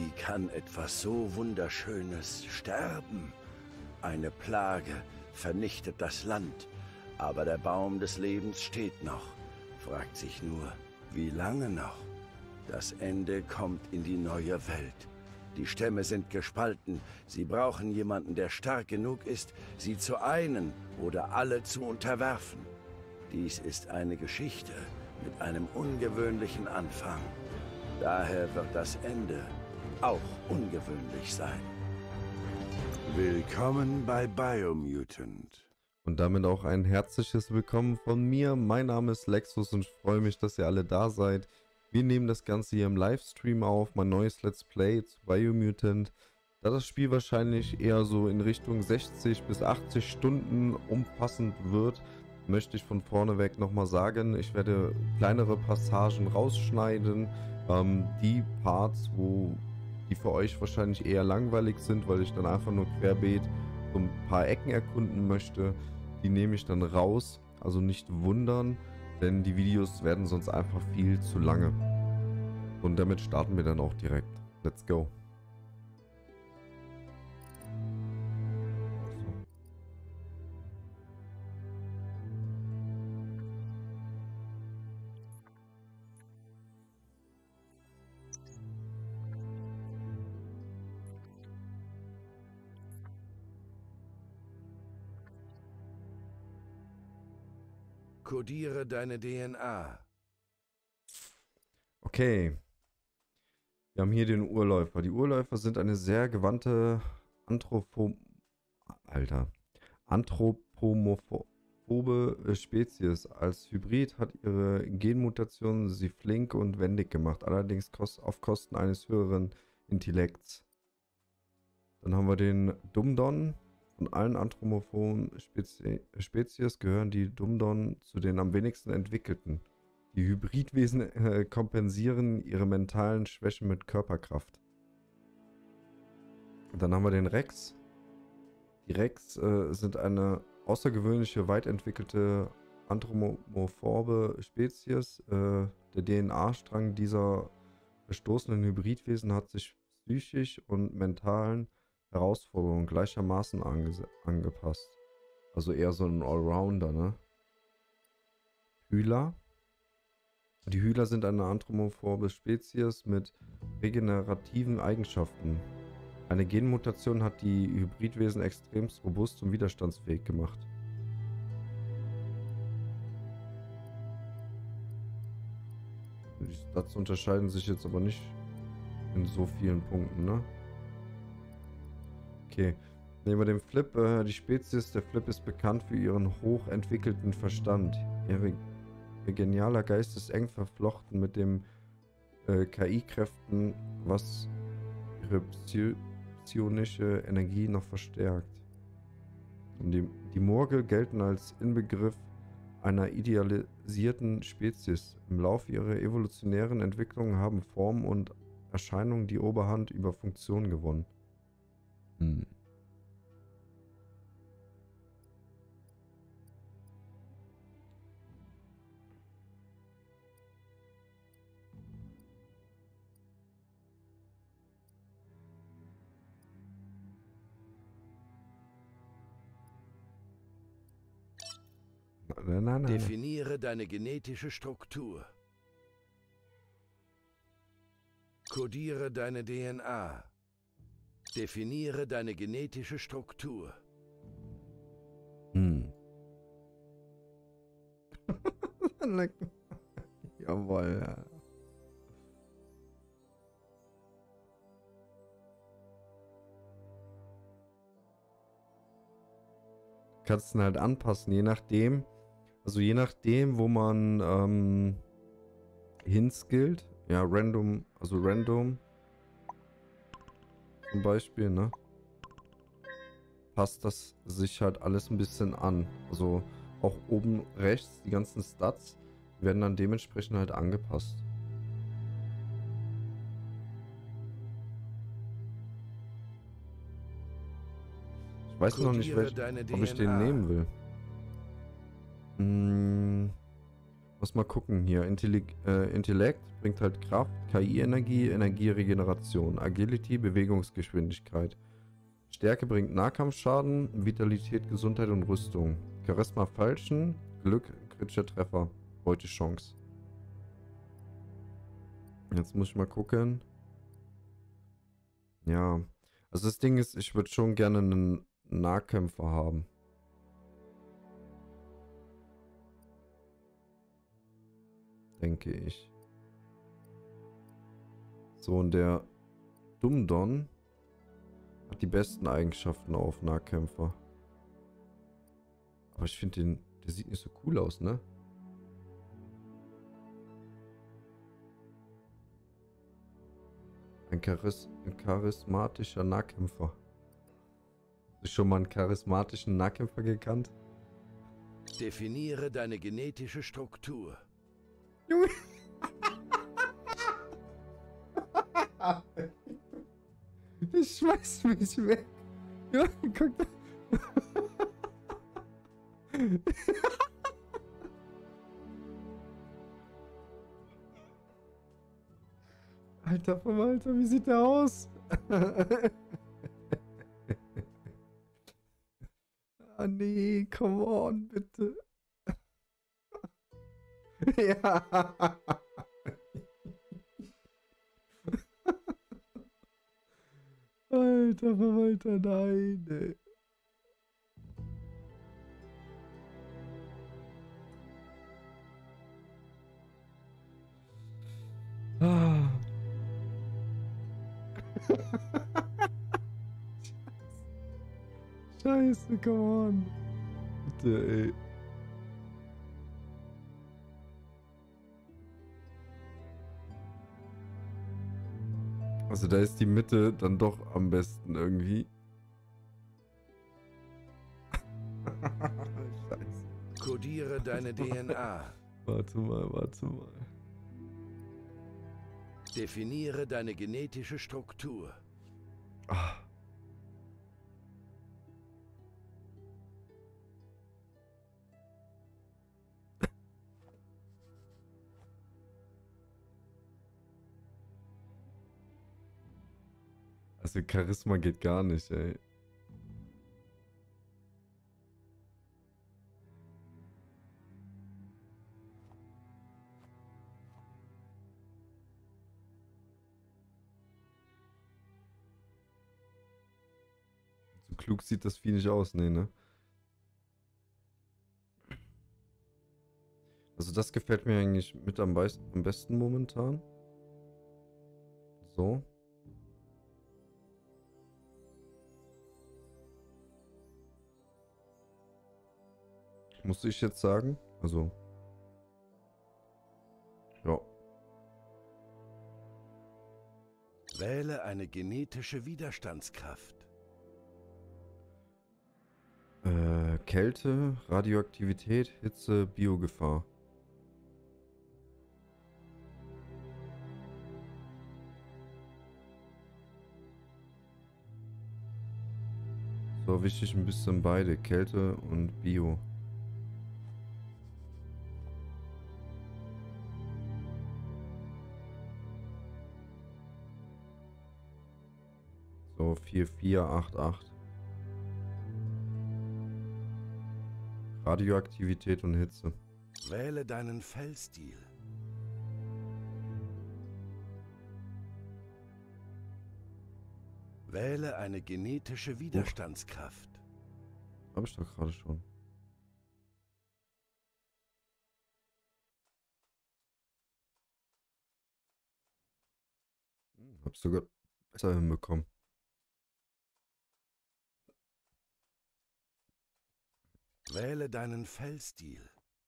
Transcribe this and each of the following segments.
Wie kann etwas so Wunderschönes sterben? Eine Plage vernichtet das Land, aber der Baum des Lebens steht noch. Fragt sich nur, wie lange noch? Das Ende kommt in die neue Welt. Die Stämme sind gespalten. Sie brauchen jemanden, der stark genug ist, sie zu einen oder alle zu unterwerfen. Dies ist eine Geschichte mit einem ungewöhnlichen Anfang. Daher wird das Ende auch ungewöhnlich sein. Willkommen bei Biomutant. Und damit auch ein herzliches Willkommen von mir. Mein Name ist Lexus und ich freue mich, dass ihr alle da seid. Wir nehmen das Ganze hier im Livestream auf, mein neues Let's Play zu Biomutant. Da das Spiel wahrscheinlich eher so in Richtung 60 bis 80 Stunden umfassend wird, möchte ich von vorneweg nochmal sagen, ich werde kleinere Passagen rausschneiden. Die Parts, die für euch wahrscheinlich eher langweilig sind, weil ich dann einfach nur querbeet so ein paar Ecken erkunden möchte, die nehme ich dann raus. Also nicht wundern, denn die Videos werden sonst einfach viel zu lange. Und damit starten wir dann auch direkt. Let's go. Kodiere deine DNA. Okay. Wir haben hier den Urläufer. Die Urläufer sind eine sehr gewandte anthropomorphobe Spezies. Als Hybrid hat ihre Genmutation sie flink und wendig gemacht, allerdings auf Kosten eines höheren Intellekts. Dann haben wir den Dumdon. Von allen anthropomorphen Spezies gehören die Dumdon zu den am wenigsten entwickelten. Die Hybridwesen kompensieren ihre mentalen Schwächen mit Körperkraft. Und dann haben wir den Rex. Die Rex sind eine außergewöhnliche, weit entwickelte anthropomorphe Spezies. Der DNA-Strang dieser verstoßenen Hybridwesen hat sich psychisch und mentalen Herausforderungen gleichermaßen angepasst. Also eher so ein Allrounder, ne? Hyla. Die Hyla sind eine anthropomorphe Spezies mit regenerativen Eigenschaften. Eine Genmutation hat die Hybridwesen extremst robust und widerstandsfähig gemacht. Die Stats unterscheiden sich jetzt aber nicht in so vielen Punkten, ne? Okay, nehmen wir den Flip. Die Spezies der Flip ist bekannt für ihren hochentwickelten Verstand. Ihr genialer Geist ist eng verflochten mit dem KI-Kräften, was ihre psionische Energie noch verstärkt. Und die Morgel gelten als Inbegriff einer idealisierten Spezies. Im Laufe ihrer evolutionären Entwicklung haben Formen und Erscheinungen die Oberhand über Funktionen gewonnen. Nein. Definiere deine genetische Struktur. Kodiere deine DNA. Definiere deine genetische Struktur. Jawohl, ja. Du kannst ihn halt anpassen, je nachdem, wo man hinskillt. Ja, random zum Beispiel, ne? Passt das sich halt alles ein bisschen an. Also auch oben rechts, die ganzen Stats werden dann dementsprechend halt angepasst. Ich weiß noch nicht, ob ich den nehmen will. Lass mal gucken hier. Intellekt bringt halt Kraft, KI-Energie, Energieregeneration, Agility, Bewegungsgeschwindigkeit. Stärke bringt Nahkampfschaden, Vitalität, Gesundheit und Rüstung. Charisma Falschen, Glück, kritischer Treffer, Beutechance. Jetzt muss ich mal gucken. Ja, also das Ding ist, ich würde schon gerne einen Nahkämpfer haben. Denke ich. So, und der Dumdon hat die besten Eigenschaften auf Nahkämpfer. Aber ich finde den, der sieht nicht so cool aus, ne? Ein charismatischer Nahkämpfer. Hast du schon mal einen charismatischen Nahkämpfer gekannt? Definiere deine genetische Struktur. Junge. Ich schmeiß mich weg. Ja, guck da. Alter Verwalter, wie sieht der aus? Ah nee, come on, bitte. Ja. Alter Verwalter, nein, ey. Ah. Scheiße, come on. Bitte, ey. Also da ist die Mitte dann doch am besten irgendwie. Scheiße. Kodiere deine DNA. Warte mal, warte mal. Definiere deine genetische Struktur. Ah. Also Charisma geht gar nicht, ey. So klug sieht das Vieh nicht aus, nee, ne? Also das gefällt mir eigentlich mit am besten momentan. So. Muss ich jetzt sagen. Also. Ja. Wähle eine genetische Widerstandskraft. Kälte, Radioaktivität, Hitze, Biogefahr. So, wichtig ein bisschen beide. Kälte und Bio. So, 4488. Radioaktivität und Hitze. Wähle deinen Fellstil. Wähle eine genetische Widerstandskraft. Habe ich doch gerade schon. Hab's sogar besser hinbekommen. Wähle deinen Fellstil.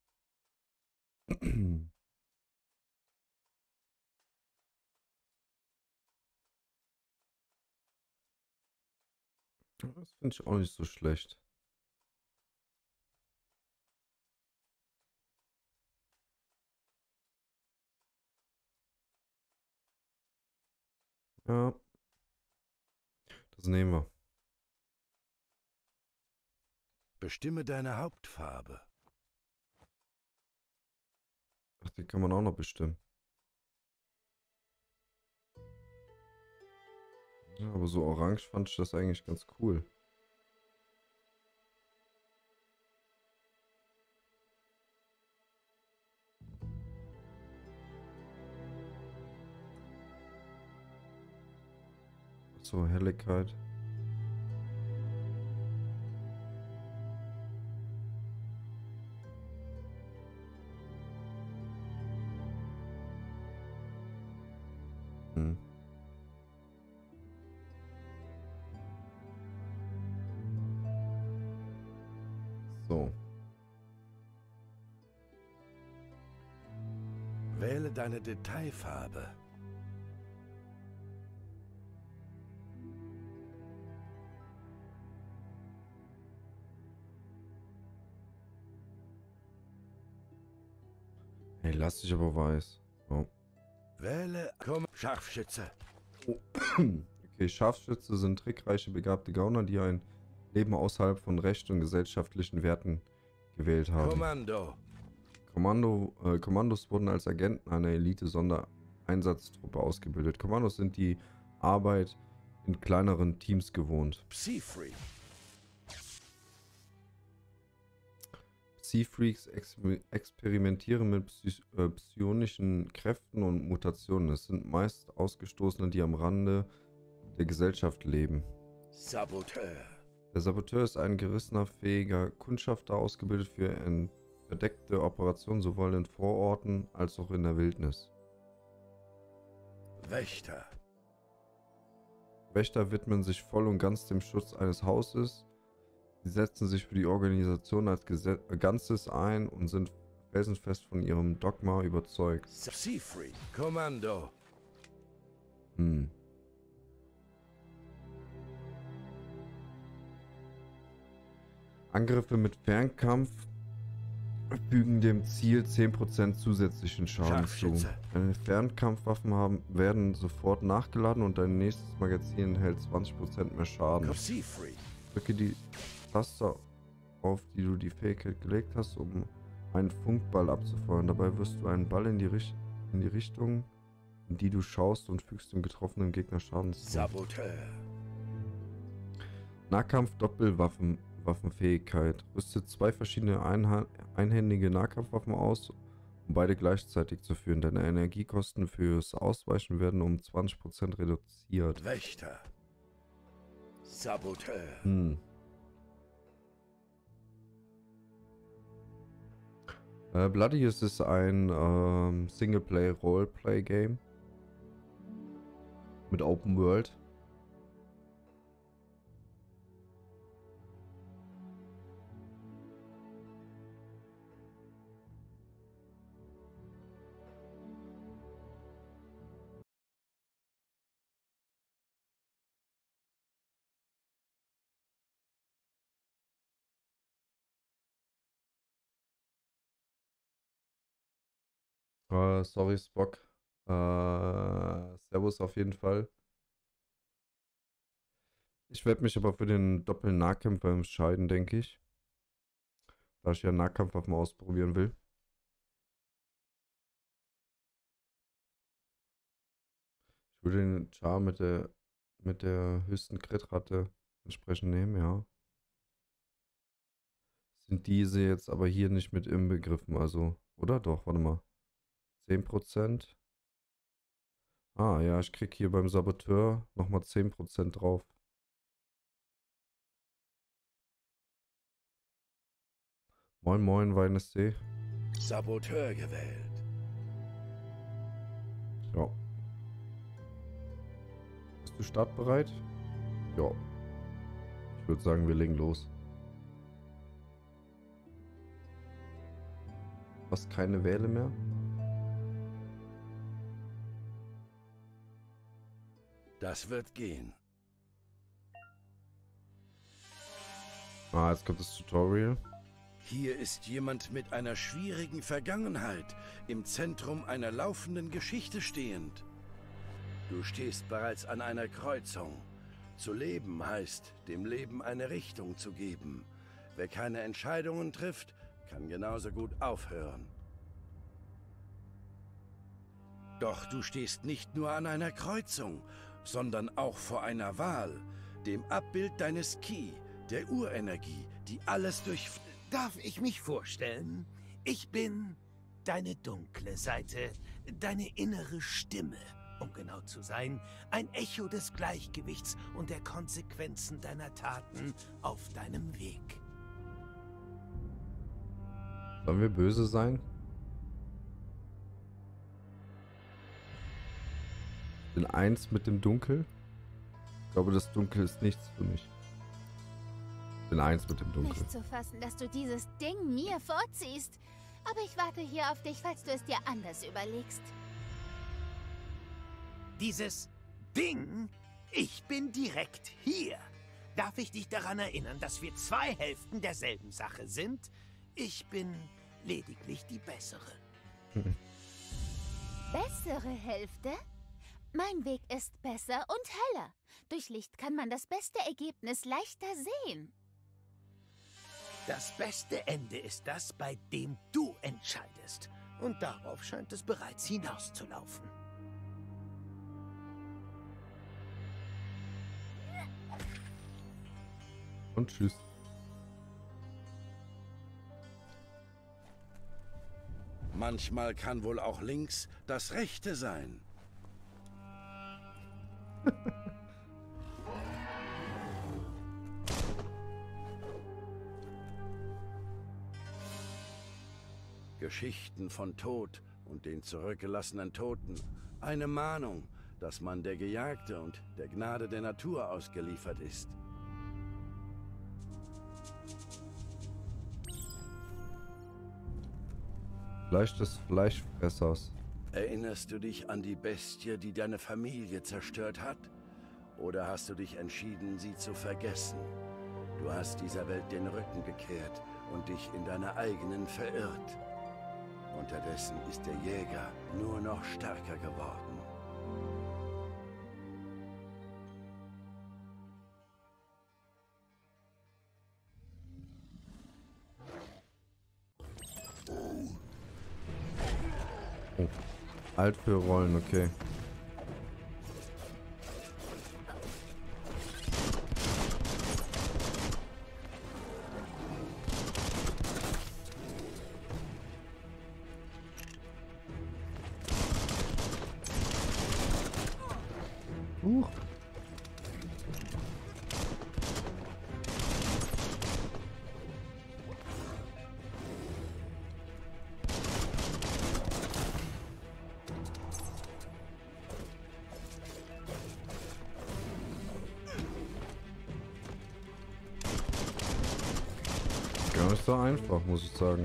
Das finde ich auch nicht so schlecht. Ja, das nehmen wir. Bestimme deine Hauptfarbe. Ach, die kann man auch noch bestimmen. Ja, aber so orange fand ich das eigentlich ganz cool. So, Helligkeit. Hm. So. Wähle deine Detailfarbe. Hey, lass dich aber weiß. Oh. Wähle Scharfschütze. Okay, Scharfschütze sind trickreiche, begabte Gauner, die ein Leben außerhalb von Recht und gesellschaftlichen Werten gewählt haben. Kommando. Kommandos wurden als Agenten einer Elite-Sondereinsatztruppe ausgebildet. Kommandos sind die Arbeit in kleineren Teams gewohnt. Psy-Freak. Psy-Freaks experimentieren mit psionischen Kräften und Mutationen. Es sind meist Ausgestoßene, die am Rande der Gesellschaft leben. Saboteur. Der Saboteur ist ein gerissener, fähiger Kundschafter, ausgebildet für verdeckte Operationen sowohl in Vororten als auch in der Wildnis. Wächter. Wächter widmen sich voll und ganz dem Schutz eines Hauses. Sie setzen sich für die Organisation als Ganzes ein und sind felsenfest von ihrem Dogma überzeugt. Psy-Freak. Kommando. Angriffe mit Fernkampf fügen dem Ziel 10% zusätzlichen Schaden zu. Deine Fernkampfwaffen werden sofort nachgeladen und dein nächstes Magazin enthält 20% mehr Schaden. Drücke die Taste auf, die du die Fähigkeit gelegt hast, um einen Funkball abzufeuern. Dabei wirst du einen Ball in die Richtung, in die du schaust, und fügst dem getroffenen Gegner Schaden zu. Saboteur. Nahkampf-Doppelwaffenfähigkeit. Rüstet 2 verschiedene einhändige Nahkampfwaffen aus, um beide gleichzeitig zu führen. Deine Energiekosten fürs Ausweichen werden um 20% reduziert. Wächter. Saboteur. Bloodius ist ein Singleplay-Roleplay-Game mit Open World. Sorry, Spock. Servus auf jeden Fall. Ich werde mich aber für den Doppel-Nahkämpfer entscheiden, denke ich. Da ich ja Nahkampfwaffen ausprobieren will. Ich würde den Char mit der höchsten Crit-Rate entsprechend nehmen, ja. Sind diese jetzt aber hier nicht mit inbegriffen, also, oder doch, warte mal. 10%. Ah, ja, ich krieg hier beim Saboteur nochmal 10% drauf. Moin Moin, Weinesee. Saboteur gewählt. Ja. Bist du startbereit? Ja. Ich würde sagen, wir legen los. Fast keine Wähle mehr. Das wird gehen. Ah, jetzt kommt das Tutorial. Hier ist jemand mit einer schwierigen Vergangenheit, im Zentrum einer laufenden Geschichte stehend. Du stehst bereits an einer Kreuzung. Zu leben heißt, dem Leben eine Richtung zu geben. Wer keine Entscheidungen trifft, kann genauso gut aufhören. Doch du stehst nicht nur an einer Kreuzung, sondern auch vor einer Wahl, dem Abbild deines Ki, der Urenergie, die alles durch... Darf ich mich vorstellen? Ich bin deine dunkle Seite, deine innere Stimme, um genau zu sein, ein Echo des Gleichgewichts und der Konsequenzen deiner Taten auf deinem Weg. Sollen wir böse sein? Ich bin eins mit dem Dunkel. Ich glaube, das Dunkel ist nichts für mich. Ich bin eins mit dem Dunkel. Nicht zu fassen, dass du dieses Ding mir vorziehst. Aber ich warte hier auf dich, falls du es dir anders überlegst. Dieses Ding? Ich bin direkt hier. Darf ich dich daran erinnern, dass wir zwei Hälften derselben Sache sind? Ich bin lediglich die bessere. Bessere Hälfte? Mein Weg ist besser und heller. Durch Licht kann man das beste Ergebnis leichter sehen. Das beste Ende ist das, bei dem du entscheidest. Und darauf scheint es bereits hinauszulaufen. Und tschüss. Manchmal kann wohl auch links das Rechte sein. Geschichten von Tod und den zurückgelassenen Toten. Eine Mahnung, dass man der Gejagte und der Gnade der Natur ausgeliefert ist. Fleisch des Fleischfressers. Erinnerst du dich an die Bestie, die deine Familie zerstört hat? Oder hast du dich entschieden, sie zu vergessen? Du hast dieser Welt den Rücken gekehrt und dich in deiner eigenen verirrt. Unterdessen ist der Jäger nur noch stärker geworden. Oh. Alt für Rollen, okay. Gar nicht so einfach, muss ich sagen.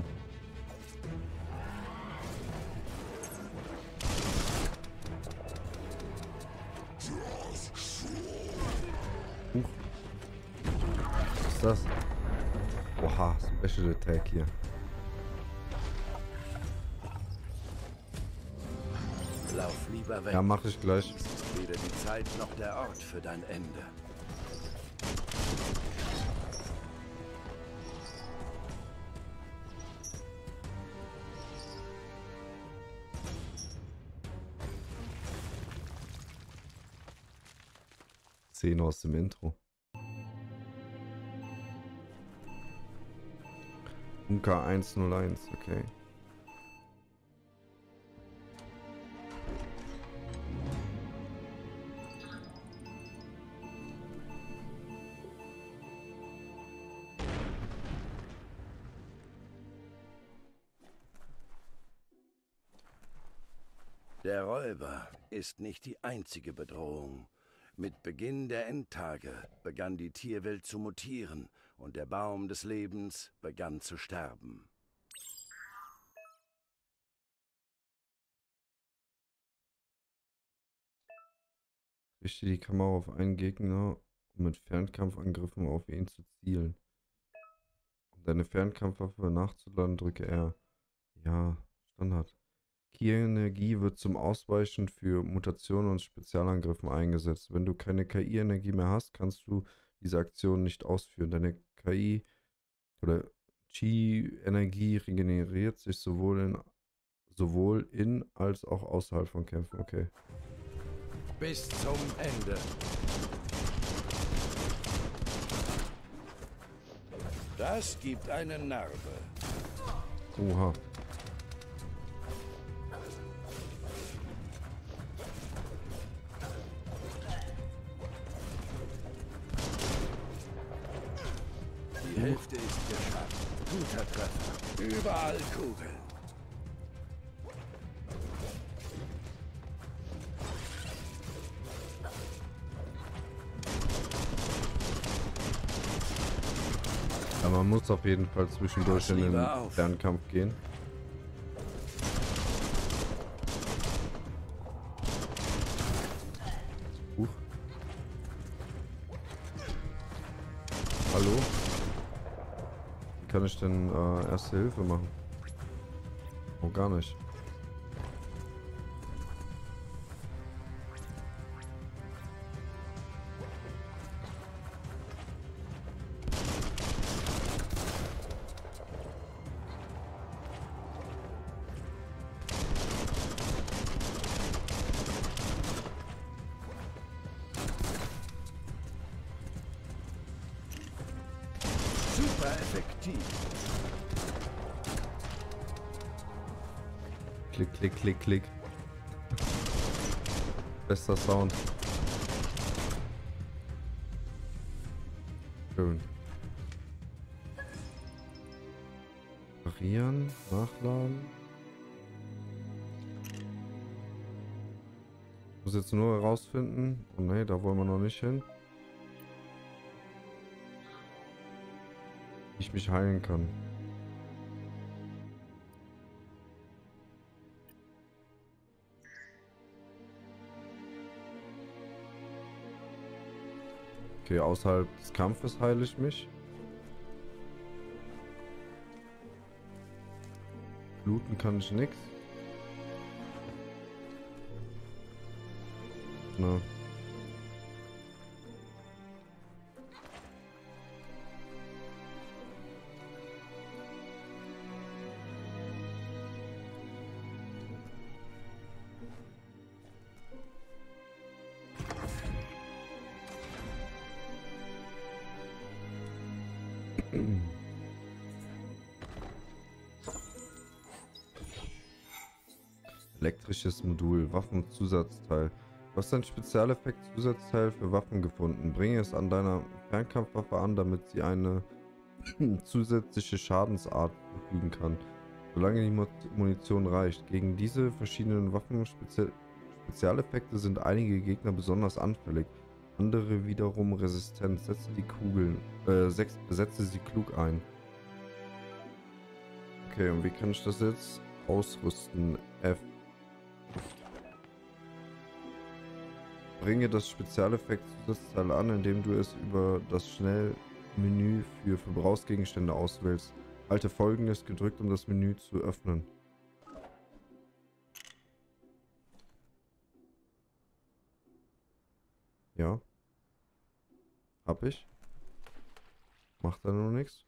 Was ist das? Oha, Special Attack hier. Lauf lieber weg. Ja, mach ich gleich. Dies ist weder die Zeit noch der Ort für dein Ende. Szene aus dem Intro. Bunker 101, okay. Der Räuber ist nicht die einzige Bedrohung. Mit Beginn der Endtage begann die Tierwelt zu mutieren und der Baum des Lebens begann zu sterben. Richte die Kamera auf einen Gegner, um mit Fernkampfangriffen auf ihn zu zielen. Um deine Fernkampfwaffe nachzuladen, drücke R. Ja, Standard. Ki-Energie wird zum Ausweichen für Mutationen und Spezialangriffen eingesetzt. Wenn du keine KI-Energie mehr hast, kannst du diese Aktion nicht ausführen. Deine KI oder Chi-Energie regeneriert sich Sowohl in als auch außerhalb von Kämpfen. Okay. Bis zum Ende. Das gibt eine Narbe. Oha. Die Hälfte ist geschafft. Guter Treffer. Überall Kugeln. Ja, man muss auf jeden Fall zwischendurch in den lieber auf. Fernkampf gehen. Hallo? Wie kann ich denn Erste Hilfe machen? Oh, gar nicht. Super effektiv. Klick, klick, klick, klick. Bester Sound. Schön. Parieren, nachladen. Ich muss jetzt nur herausfinden. Oh ne, da wollen wir noch nicht hin. Wie ich mich heilen kann. Okay, außerhalb des Kampfes heile ich mich. Bluten kann ich nix. Ne. Elektrisches Modul, Waffenzusatzteil. Du hast ein Spezialeffekt-Zusatzteil für Waffen gefunden. Bringe es an deiner Fernkampfwaffe an, damit sie eine zusätzliche Schadensart verfügen kann, solange die Munition reicht. Gegen diese verschiedenen Waffen-Spezialeffekte sind einige Gegner besonders anfällig, andere wiederum resistent. Setze sie klug ein. Okay, und wie kann ich das jetzt ausrüsten? F. Bringe das Spezialeffekt-Zusatzteil an, indem du es über das Schnellmenü für Verbrauchsgegenstände auswählst. Halte Folgendes gedrückt, um das Menü zu öffnen. Ja. Hab ich. Macht da noch nichts.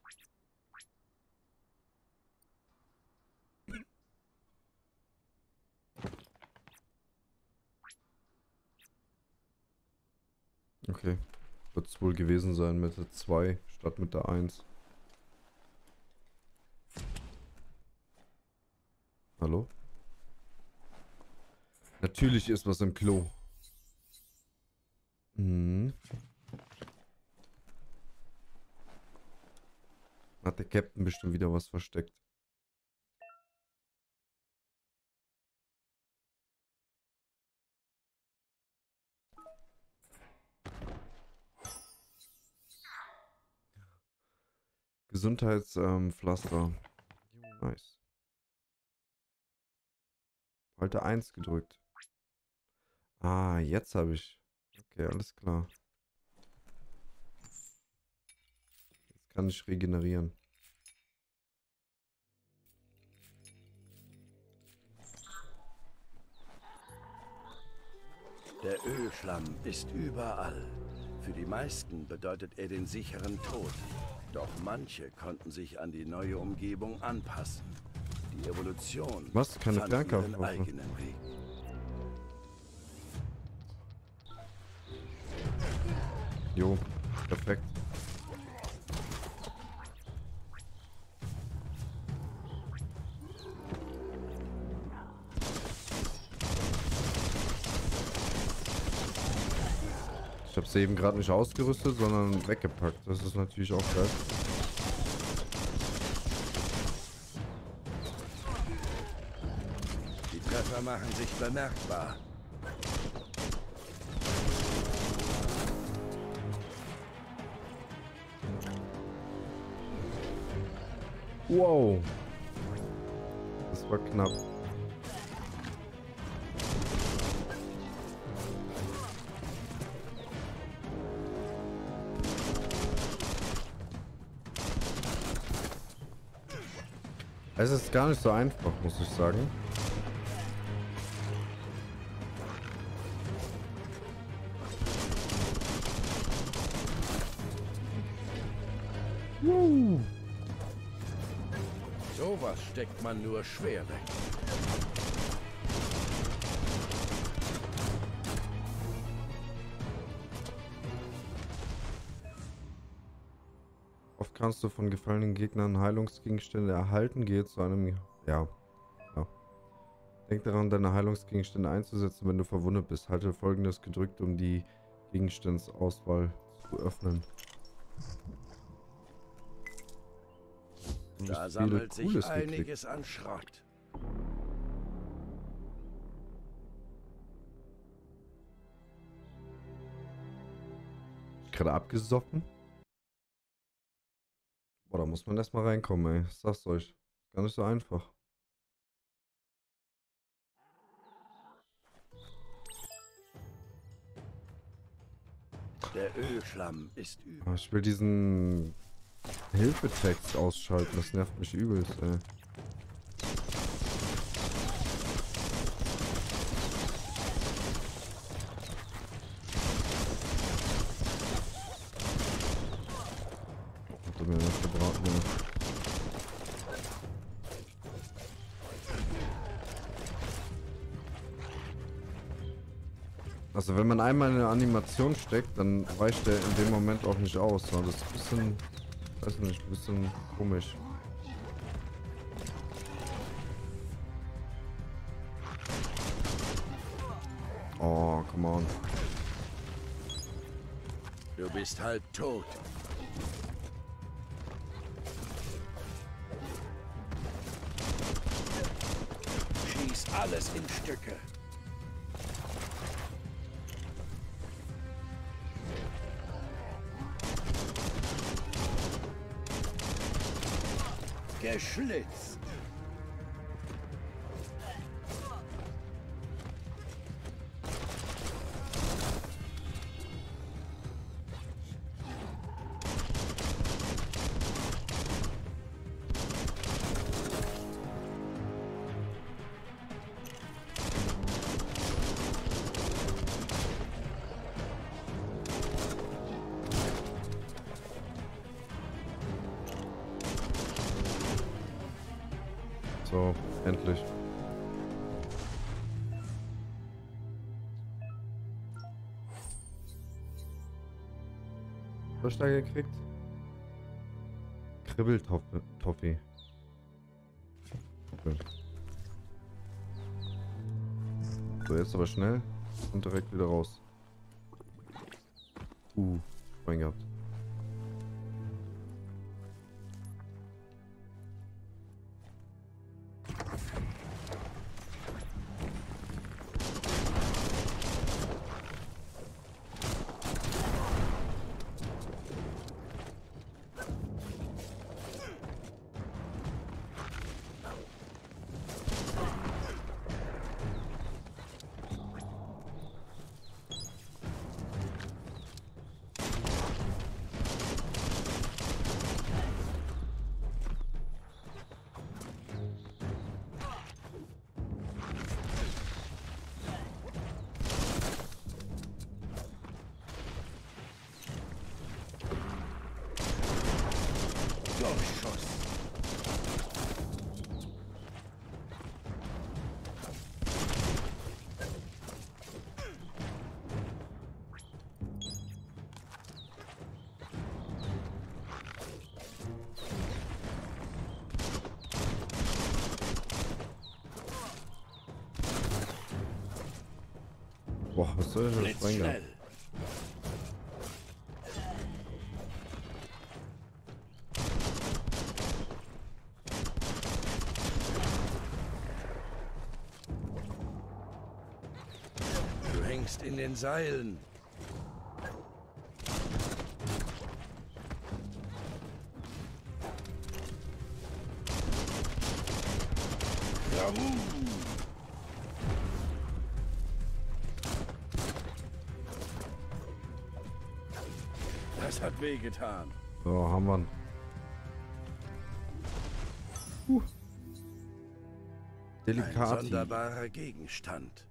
Okay. Wird es wohl gewesen sein mit der 2 statt mit der 1. Hallo? Natürlich ist was im Klo. Mhm. Hat der Captain bestimmt wieder was versteckt. Gesundheitspflaster. Nice. Halte 1 gedrückt. Ah, jetzt habe ich. Okay, alles klar. Jetzt kann ich regenerieren. Der Ölschlamm ist überall. Für die meisten bedeutet er den sicheren Tod. Doch manche konnten sich an die neue Umgebung anpassen. Die Evolution Was? Keine fand ihren Fernkampfwaffe? eigenen Weg. Jo, perfekt. Ich habe sie eben gerade nicht ausgerüstet, sondern weggepackt. Das ist natürlich auch geil. Die Treffer machen sich bemerkbar. Wow. Das war knapp. Es ist gar nicht so einfach, muss ich sagen. Sowas steckt man nur schwer weg. Oft kannst du von gefallenen Gegnern Heilungsgegenstände erhalten. Gehe zu einem... Ja. Denk daran, deine Heilungsgegenstände einzusetzen, wenn du verwundet bist. Halte Folgendes gedrückt, um die Gegenstandsauswahl zu öffnen. Da sammelt sich einiges an Schrott. Gerade abgesoffen? Boah, da muss man erstmal reinkommen, ey. Ich sag's euch. Gar nicht so einfach. Der Ölschlamm ist übel. Aber ich will diesen Hilfetext ausschalten. Das nervt mich übelst, ey. Hat er mir was gebraten, ey. Also wenn man einmal in eine Animation steckt, dann weicht der in dem Moment auch nicht aus. Das ist ein bisschen, weiß nicht, ein bisschen komisch. Oh, come on. Du bist halb tot. Schieß alles in Stücke. Geschlitzt. So, endlich. Was da gekriegt? Kribbeltoffee. Okay. So, jetzt aber schnell und direkt wieder raus. Mein gehabt. Boah, was soll denn das reingehen? Blitzschnell. Du hängst in den Seilen. Das hat wehgetan. So, haben wir ihn. Ein Delikati. sonderbarer Gegenstand.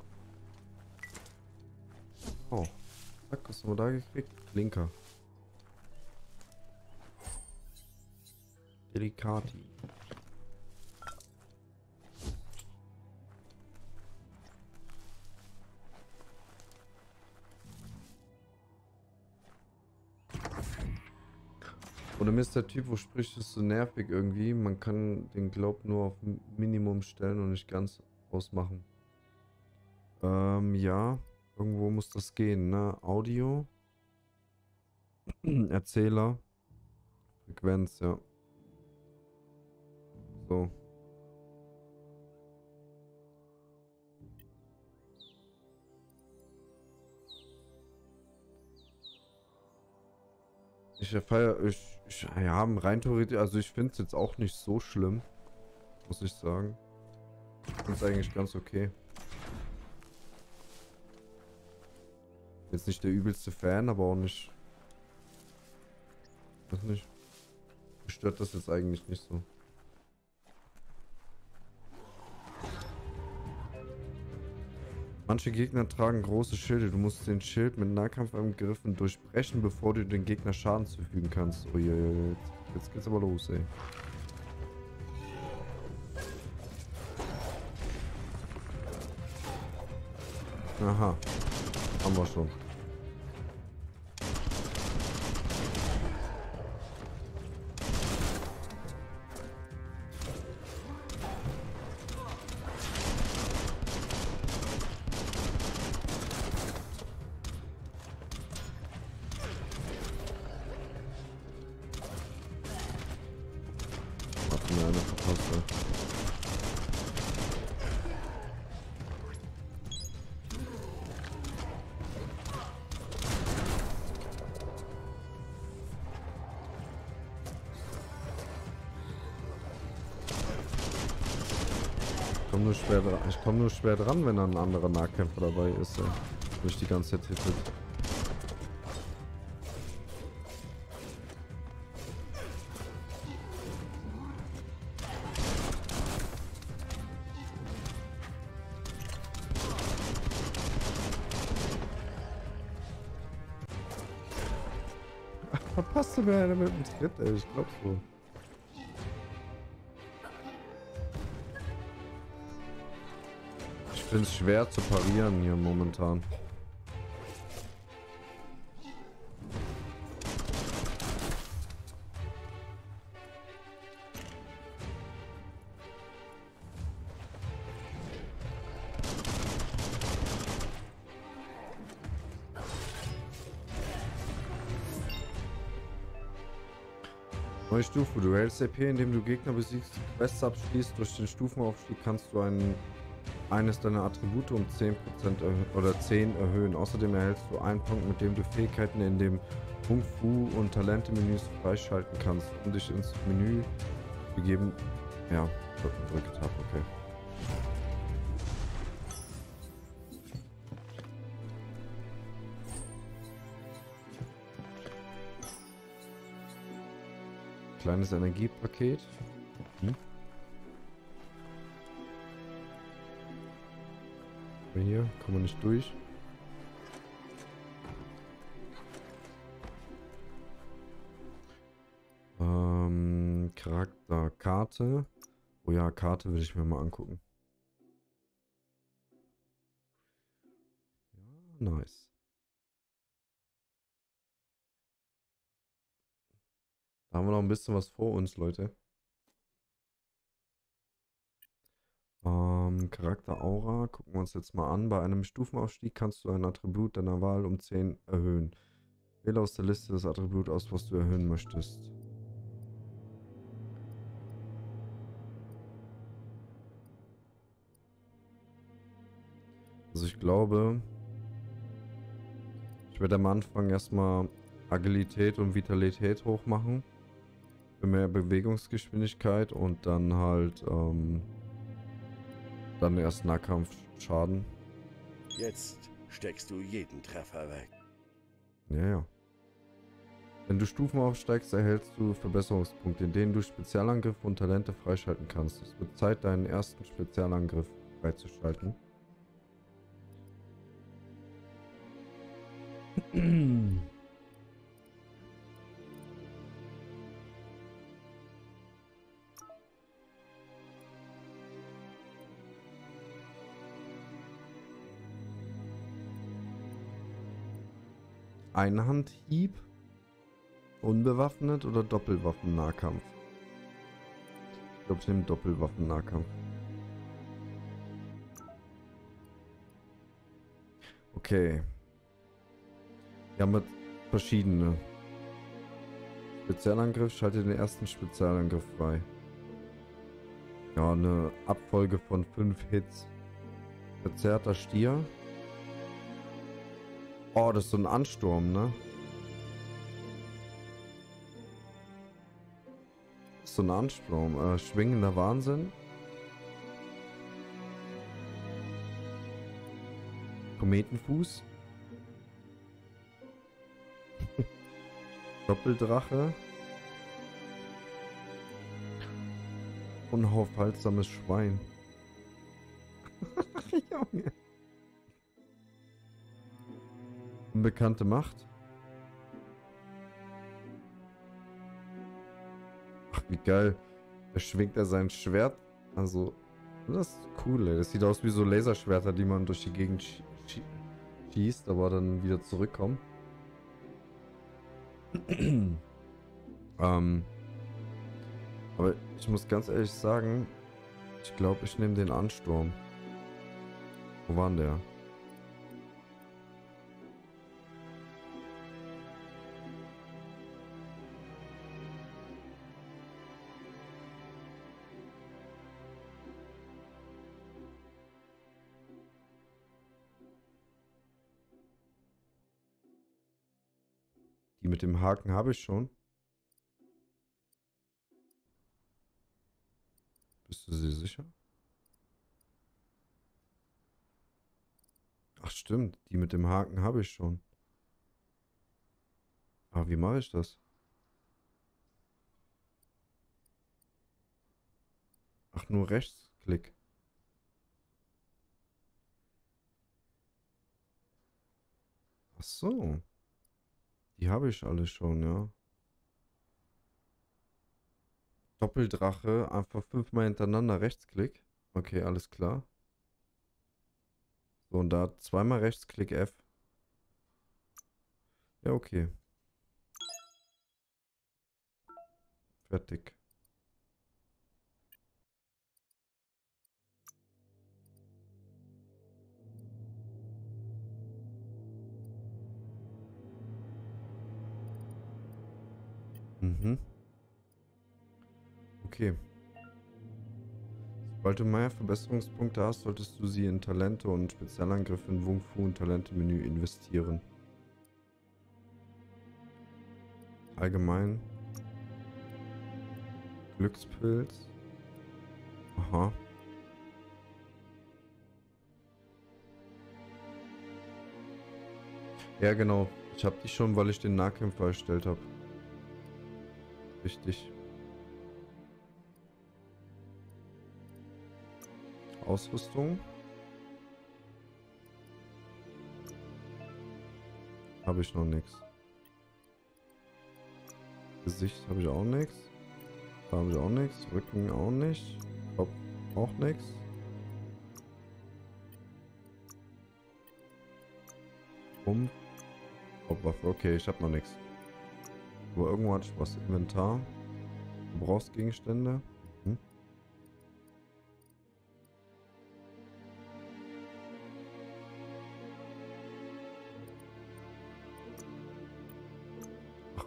Oh. Zack, was haben wir da gekriegt? Blinker. Delikati. Oder ist der Typ, wo spricht, ist so nervig irgendwie. Man kann den Glaub nur auf Minimum stellen und nicht ganz ausmachen. Ja. Irgendwo muss das gehen, ne? Audio. Erzähler. Frequenz, ja. So. Ja, rein theoretisch, also ich finde es jetzt auch nicht so schlimm, muss ich sagen. Ich finde es eigentlich ganz okay. Jetzt nicht der übelste Fan, aber auch nicht. Weiß nicht. Mich stört das jetzt eigentlich nicht so. Manche Gegner tragen große Schilde. Du musst den Schild mit Nahkampfangriffen durchbrechen, bevor du den Gegner Schaden zufügen kannst. Oh je, jetzt geht's aber los, ey. Aha. Haben wir schon. Hat mir einer verpasst, ey. Ich komme nur schwer dran, wenn da ein anderer Nahkämpfer dabei ist, ey. Nicht die ganze Zeit hittet. Ach, verpasst du mir einer mit dem Tritt, ey. Ich glaub's wohl. Ich finde es schwer zu parieren hier momentan. Neue Stufe. Du hältst RP, indem du Gegner besiegst, Quests abschließt. Durch den Stufenaufstieg kannst du eines deiner Attribute um 10% oder 10 erhöhen. Außerdem erhältst du einen Punkt, mit dem du Fähigkeiten in dem Kung Fu und Talente-Menüs freischalten kannst, um dich ins Menü zu begeben. Ja, drückt ab, okay. Kleines Energiepaket. Hier kommen wir nicht durch. Charakter, Karte. Oh ja, Karte will ich mir mal angucken. Ja, nice. Da haben wir noch ein bisschen was vor uns, Leute. Charakter Aura. Gucken wir uns jetzt mal an. Bei einem Stufenaufstieg kannst du ein Attribut deiner Wahl um 10 erhöhen. Wähle aus der Liste das Attribut aus, was du erhöhen möchtest. Also ich glaube, ich werde am Anfang erstmal Agilität und Vitalität hochmachen. Für mehr Bewegungsgeschwindigkeit und dann halt dann erst Nahkampfschaden. Jetzt steckst du jeden Treffer weg. Ja. Wenn du Stufen aufsteigst, erhältst du Verbesserungspunkte, in denen du Spezialangriffe und Talente freischalten kannst. Es wird Zeit, deinen ersten Spezialangriff freizuschalten. Einhandhieb, unbewaffnet oder Doppelwaffen-Nahkampf? Ich glaube, ich nehme Doppelwaffen-Nahkampf. Okay. Wir haben jetzt verschiedene. Spezialangriff, schalte den ersten Spezialangriff frei. Ja, eine Abfolge von 5 Hits. Verzerrter Stier. Oh, das ist so ein Ansturm, ne? Das ist so ein Ansturm. Schwingender Wahnsinn. Kometenfuß. Doppeldrache. Unaufhaltsames Schwein. Junge. Unbekannte Macht. Ach, wie geil. Da schwingt er sein Schwert. Also, das ist cool, ey. Das sieht aus wie so Laserschwerter, die man durch die Gegend schießt, aber dann wieder zurückkommen. Aber ich muss ganz ehrlich sagen, ich glaube, ich nehme den Ansturm. Wo war denn der? Die mit dem Haken habe ich schon. Bist du dir sicher? Ach stimmt, die mit dem Haken habe ich schon. Aber wie mache ich das? Ach, nur Rechtsklick. Ach so. Die habe ich alle schon, ja. Doppeldrache, einfach 5-mal hintereinander Rechtsklick. Okay, alles klar. So, und da 2-mal Rechtsklick F. Ja, okay. Fertig. Mhm. Okay. Sobald du mehr Verbesserungspunkte hast, solltest du sie in Talente und Spezialangriffe in Wung Fu und Talente-Menü investieren. Allgemein. Glückspilz. Aha. Ja, genau. Ich habe die schon, weil ich den Nahkämpfer erstellt habe. Richtig. Ausrüstung. Habe ich noch nichts. Gesicht habe ich auch nichts. Da habe ich auch nichts. Rücken auch nicht. Kopf auch nichts. Rumpf. Hauptwaffe. Okay, ich habe noch nichts. Aber irgendwo hatte ich was. Inventar. Du brauchst Gegenstände. Mhm.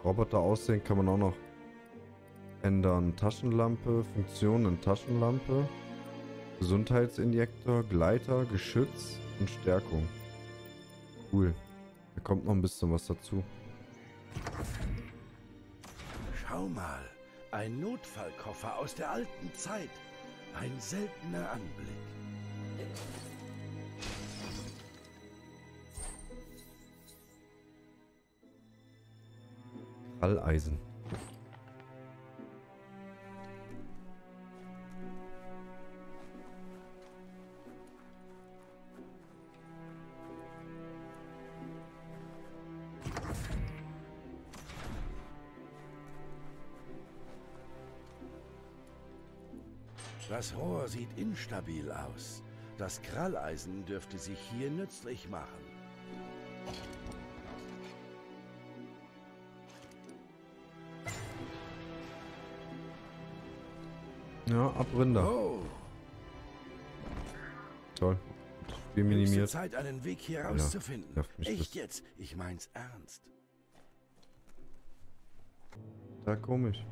Roboter aussehen kann man auch noch ändern. Taschenlampe, Funktionen in Taschenlampe, Gesundheitsinjektor, Gleiter, Geschütz und Stärkung. Cool. Da kommt noch ein bisschen was dazu. Schau mal, ein Notfallkoffer aus der alten Zeit. Ein seltener Anblick. Kralleisen. Das Rohr sieht instabil aus. Das Kralleisen dürfte sich hier nützlich machen. Ja, Abrinder. Oh, Toll. Spiel höchste minimiert. Zeit, einen Weg hier Alter, rauszufinden. nervt mich Echt das. jetzt? Ich mein's ernst. Ja, komisch.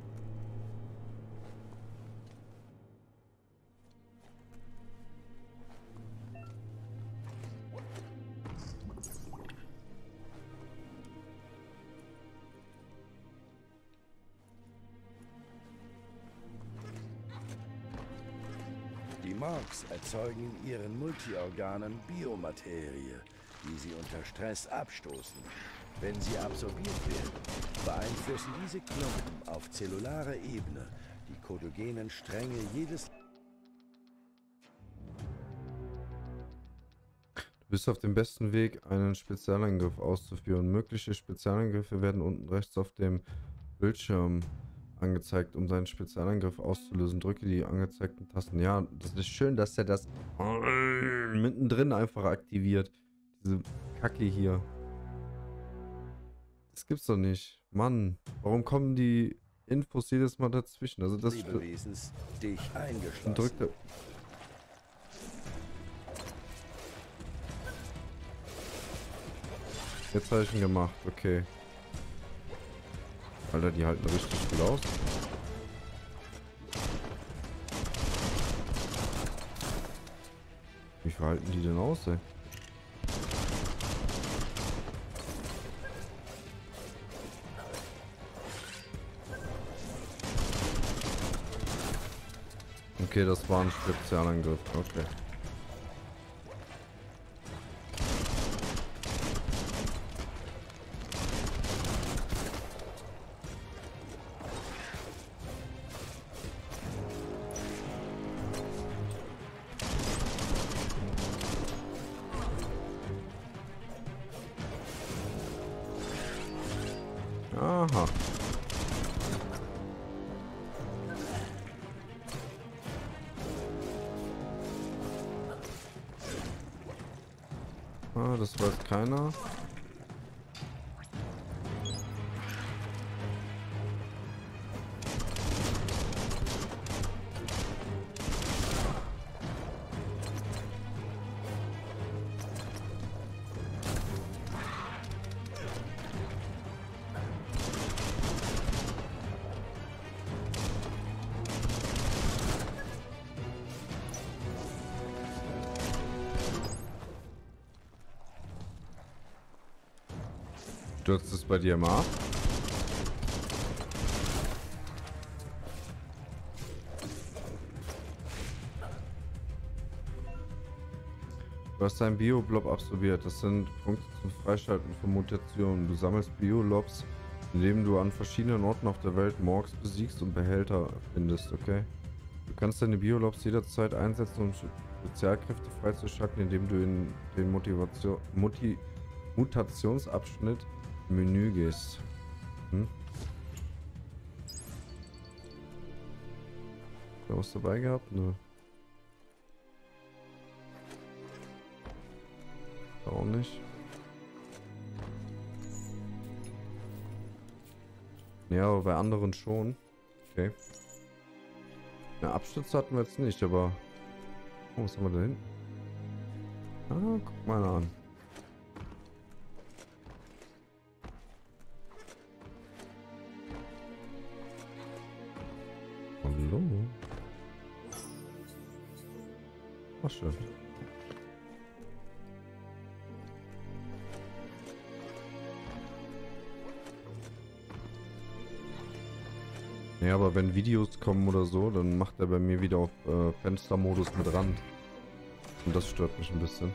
Die Morgs erzeugen in ihren Multiorganen Biomaterie, die sie unter Stress abstoßen. Wenn sie absorbiert werden, beeinflussen diese Klumpen auf zellularer Ebene die kodogenen Stränge jedes... Du bist auf dem besten Weg, einen Spezialangriff auszuführen. Mögliche Spezialangriffe werden unten rechts auf dem Bildschirm angezeigt, um seinen Spezialangriff auszulösen. Drücke die angezeigten Tasten. Ja, das ist schön, dass er das mittendrin einfach aktiviert. Diese Kacke hier. Das gibt's doch nicht. Mann, warum kommen die Infos jedes Mal dazwischen? Also das Lebewesens, dich eingeschlossen. drückt er. Jetzt habe ich ihn gemacht, okay. Alter, die halten richtig gut aus. Wie verhalten die denn aus, ey? Okay, das war ein Spezialangriff, okay. Aha. Ah, das weiß keiner. Stürzt es bei dir mal ab? Du hast einen Bio-Blob absorbiert. Das sind Punkte zum Freischalten von Mutationen. Du sammelst Bio-Lobs, indem du an verschiedenen Orten auf der Welt Morgs besiegst und Behälter findest, okay? Du kannst deine Bio-Lobs jederzeit einsetzen, um Spezialkräfte freizuschalten, indem du in den Mutationsabschnitt im Menü gehst. Hm? Hast du was dabei gehabt? Nö. Auch nicht. Ja, aber bei anderen schon. Okay. Na, Abstürze hatten wir jetzt nicht, aber... Oh, was haben wir da hinten? Ah, guck mal an. Ach, schön. Ja, aber wenn Videos kommen oder so, dann macht er bei mir wieder auf Fenstermodus mit Rand. Und das stört mich ein bisschen.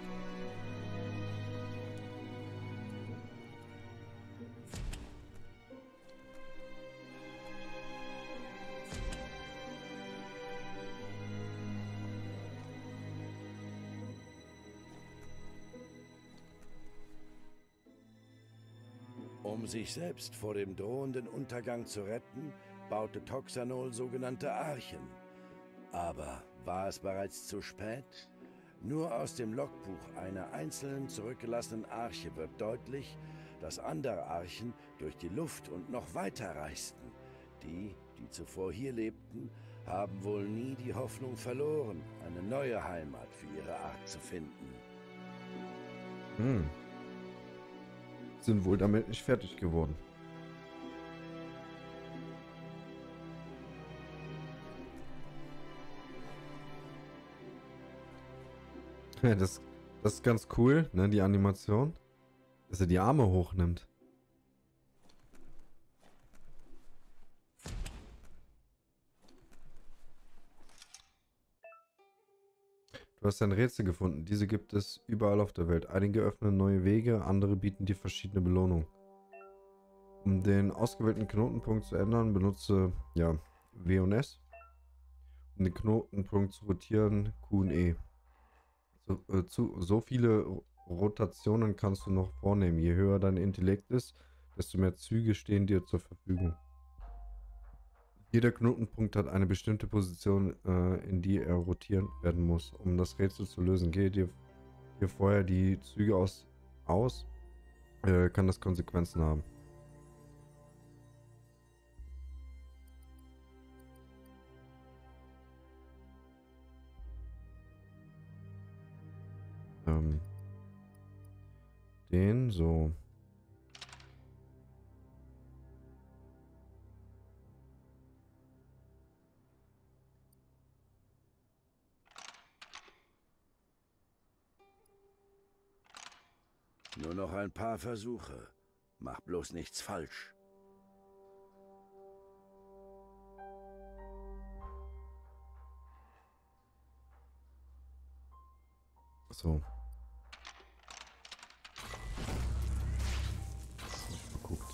Um sich selbst vor dem drohenden Untergang zu retten, baute Toxanol sogenannte Archen. Aber war es bereits zu spät? Nur aus dem Logbuch einer einzelnen zurückgelassenen Arche wird deutlich, dass andere Archen durch die Luft und noch weiter reisten. Die, die zuvor hier lebten, haben wohl nie die Hoffnung verloren, eine neue Heimat für ihre Art zu finden. Sind wohl damit nicht fertig geworden. Ja, das ist ganz cool, ne, die Animation. Dass er die Arme hochnimmt. Du hast ein Rätsel gefunden. Diese gibt es überall auf der Welt. Einige öffnen neue Wege, andere bieten dir verschiedene Belohnungen. Um den ausgewählten Knotenpunkt zu ändern, benutze ja W und S. Um den Knotenpunkt zu rotieren, Q und E. So viele Rotationen kannst du noch vornehmen. Je höher dein Intellekt ist, desto mehr Züge stehen dir zur Verfügung. Jeder Knotenpunkt hat eine bestimmte Position, in die er rotieren werden muss. Um das Rätsel zu lösen, gehe dir vorher die Züge aus, kann das Konsequenzen haben. Den so. Nur noch ein paar Versuche. Mach bloß nichts falsch. So. Geguckt.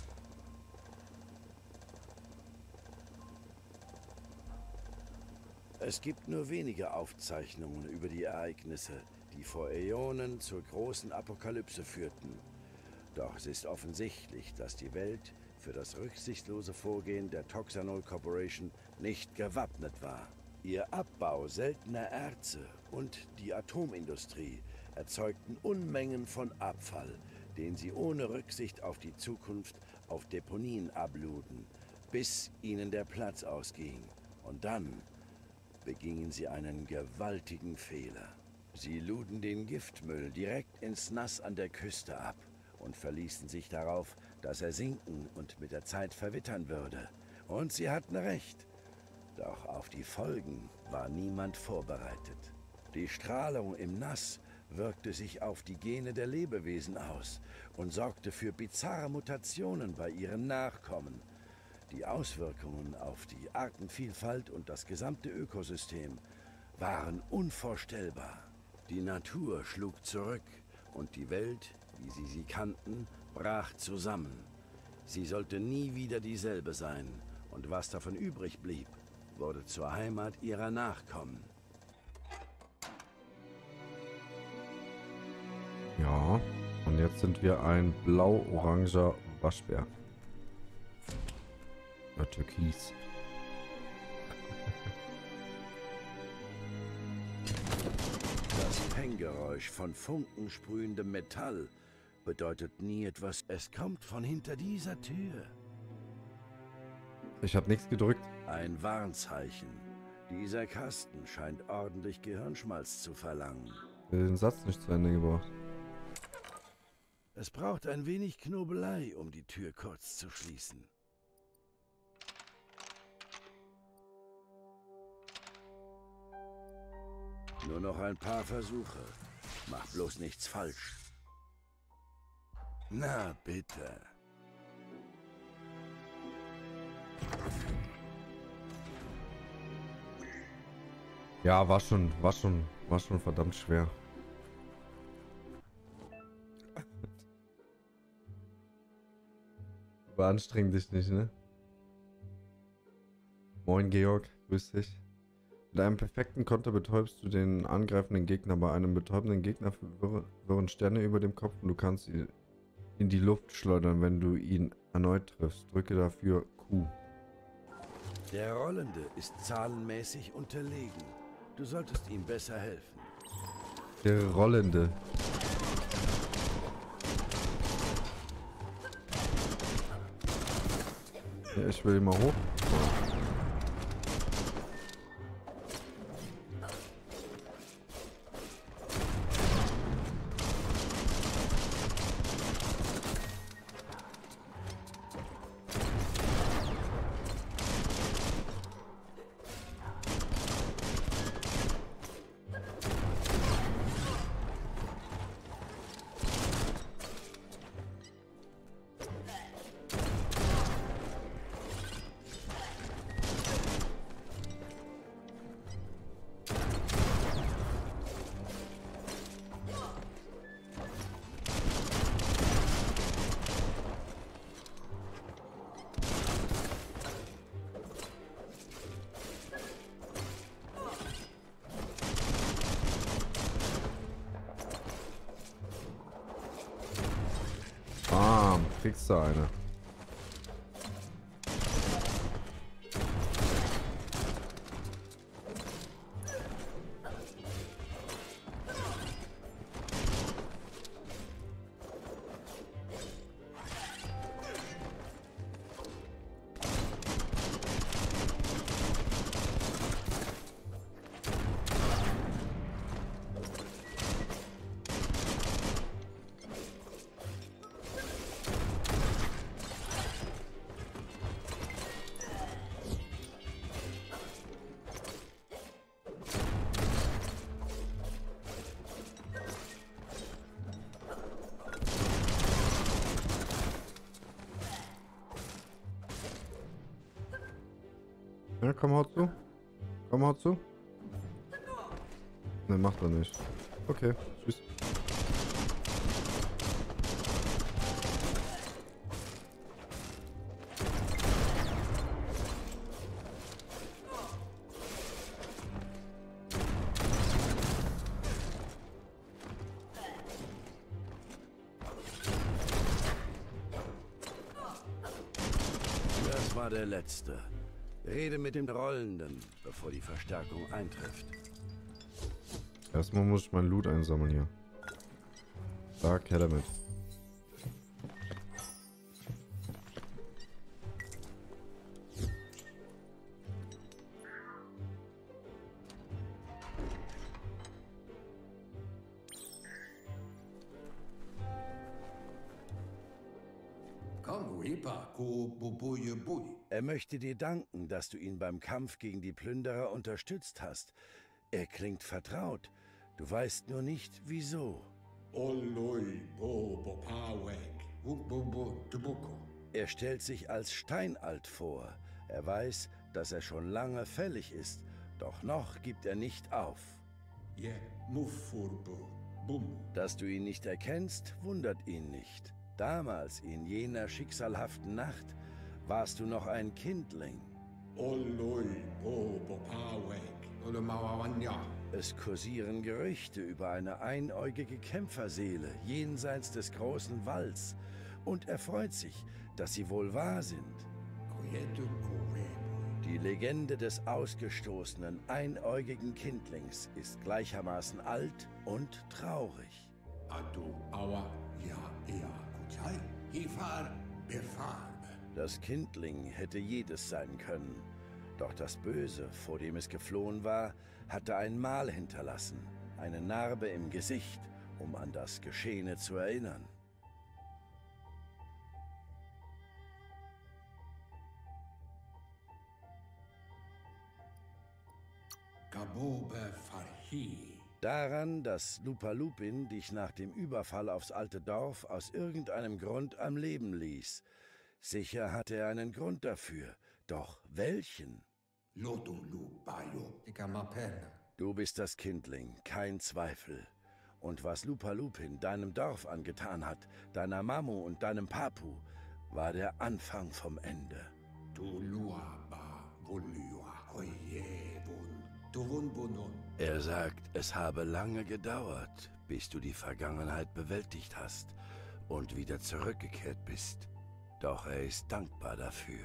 Es gibt nur wenige Aufzeichnungen über die Ereignisse, die vor Äonen zur großen Apokalypse führten. Doch es ist offensichtlich, dass die Welt für das rücksichtslose Vorgehen der Toxanol Corporation nicht gewappnet war. Ihr Abbau seltener Erze und die Atomindustrie erzeugten Unmengen von Abfall, den sie ohne Rücksicht auf die Zukunft auf Deponien abluden, bis ihnen der Platz ausging. Und dann begingen sie einen gewaltigen Fehler. Sie luden den Giftmüll direkt ins Nass an der Küste ab und verließen sich darauf, dass er sinken und mit der Zeit verwittern würde. Und sie hatten recht. Doch auf die Folgen war niemand vorbereitet. Die Strahlung im Nass wirkte sich auf die Gene der Lebewesen aus und sorgte für bizarre Mutationen bei ihren Nachkommen. Die Auswirkungen auf die Artenvielfalt und das gesamte Ökosystem waren unvorstellbar. Die Natur schlug zurück und die Welt, wie sie kannten, brach zusammen. Sie sollte nie wieder dieselbe sein und was davon übrig blieb, wurde zur Heimat ihrer Nachkommen. Ja, und jetzt sind wir ein blau-oranger Waschbär. Ja, Türkis. Das Peng-Geräusch von funkensprühendem Metall bedeutet nie etwas. Es kommt von hinter dieser Tür. Ich habe nichts gedrückt. Ein Warnzeichen. Dieser Kasten scheint ordentlich Gehirnschmalz zu verlangen. Den Satz nicht zu Ende gebracht. Es braucht ein wenig Knobelei, um die Tür kurz zu schließen. Nur noch ein paar Versuche. Mach bloß nichts falsch. Na bitte. Ja, war schon verdammt schwer. Beanstreng dich nicht, ne? Moin Georg, grüß dich. Mit einem perfekten Konter betäubst du den angreifenden Gegner. Bei einem betäubenden Gegner verwirren Sterne über dem Kopf und du kannst ihn in die Luft schleudern, wenn du ihn erneut triffst. Drücke dafür Q. Der Rollende ist zahlenmäßig unterlegen. Du solltest ihm besser helfen. Der Rollende. Ja, ich will ihn mal hoch. Kriegst du eine. Ja, komm, haut zu. Komm, haut zu. Ne, macht er nicht. Okay, tschüss. Das war der letzte. Rede mit dem Rollenden, bevor die Verstärkung eintrifft. Erstmal muss ich mein Loot einsammeln hier. Sag her damit. Er möchte dir danken, dass du ihn beim Kampf gegen die Plünderer unterstützt hast. Er klingt vertraut. Du weißt nur nicht, wieso. Er stellt sich als steinalt vor. Er weiß, dass er schon lange fällig ist, doch noch gibt er nicht auf. Dass du ihn nicht erkennst, wundert ihn nicht. Damals, in jener schicksalhaften Nacht, warst du noch ein Kindling. Es kursieren Gerüchte über eine einäugige Kämpferseele jenseits des großen Walls und er freut sich, dass sie wohl wahr sind. Die Legende des ausgestoßenen, einäugigen Kindlings ist gleichermaßen alt und traurig. Das Kindling hätte jedes sein können, doch das Böse, vor dem es geflohen war, hatte ein Mal hinterlassen, eine Narbe im Gesicht, um an das Geschehene zu erinnern. Daran, dass Lupalupin dich nach dem Überfall aufs alte Dorf aus irgendeinem Grund am Leben ließ. Sicher hatte er einen Grund dafür, doch welchen? Du bist das Kindling, kein Zweifel. Und was Lupalupin deinem Dorf angetan hat, deiner Mamu und deinem Papu, war der Anfang vom Ende. Er sagt, es habe lange gedauert, bis du die Vergangenheit bewältigt hast und wieder zurückgekehrt bist. Doch er ist dankbar dafür.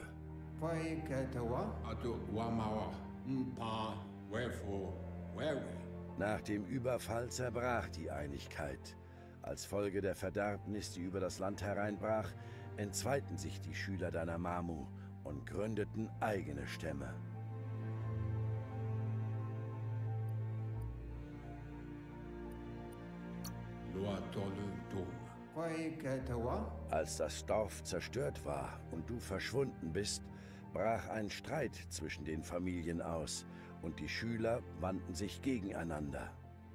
Nach dem Überfall zerbrach die Einigkeit. Als Folge der Verderbnis, die über das Land hereinbrach, entzweiten sich die Schüler deiner Mamu und gründeten eigene Stämme. Als das Dorf zerstört war und du verschwunden bist, brach ein Streit zwischen den Familien aus und die Schüler wandten sich gegeneinander.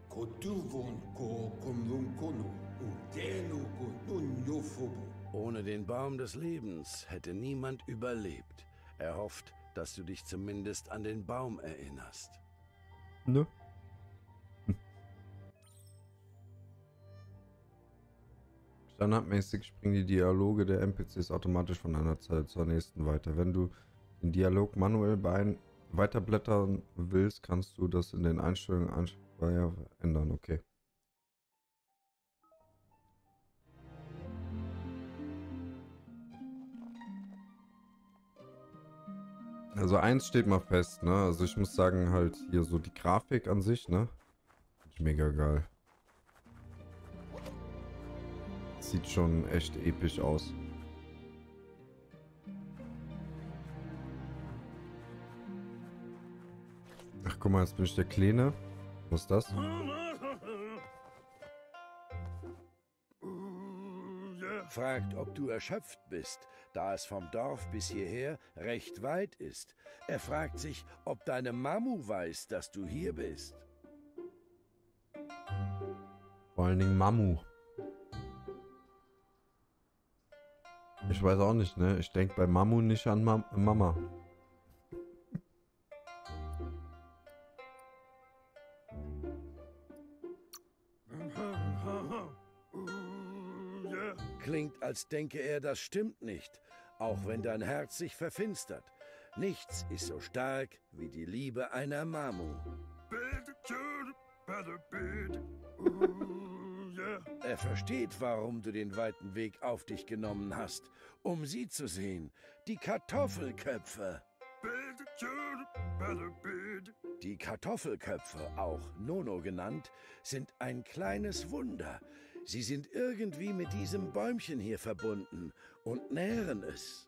Ohne den Baum des Lebens hätte niemand überlebt. Er hofft, dass du dich zumindest an den Baum erinnerst. Ne? Standardmäßig springen die Dialoge der NPCs automatisch von einer Zeit zur nächsten weiter. Wenn du den Dialog manuell weiterblättern willst, kannst du das in den Einstellungen ändern. Okay. Also eins steht mal fest, ne? Also ich muss sagen, halt hier so die Grafik an sich, ne? Mega geil. Sieht schon echt episch aus. Ach, guck mal, jetzt bin ich der Kleine. Was ist das? Fragt, ob du erschöpft bist, da es vom Dorf bis hierher recht weit ist. Er fragt sich, ob deine Mamu weiß, dass du hier bist. Vor allen Dingen Mamu. Ich weiß auch nicht, ne? Ich denke bei Mamu nicht an Mama. Klingt, als denke er, das stimmt nicht, auch wenn dein Herz sich verfinstert. Nichts ist so stark wie die Liebe einer Mamu. Er versteht, warum du den weiten Weg auf dich genommen hast, um sie zu sehen, die Kartoffelköpfe. Die Kartoffelköpfe, auch Nono genannt, sind ein kleines Wunder. Sie sind irgendwie mit diesem Bäumchen hier verbunden und nähren es.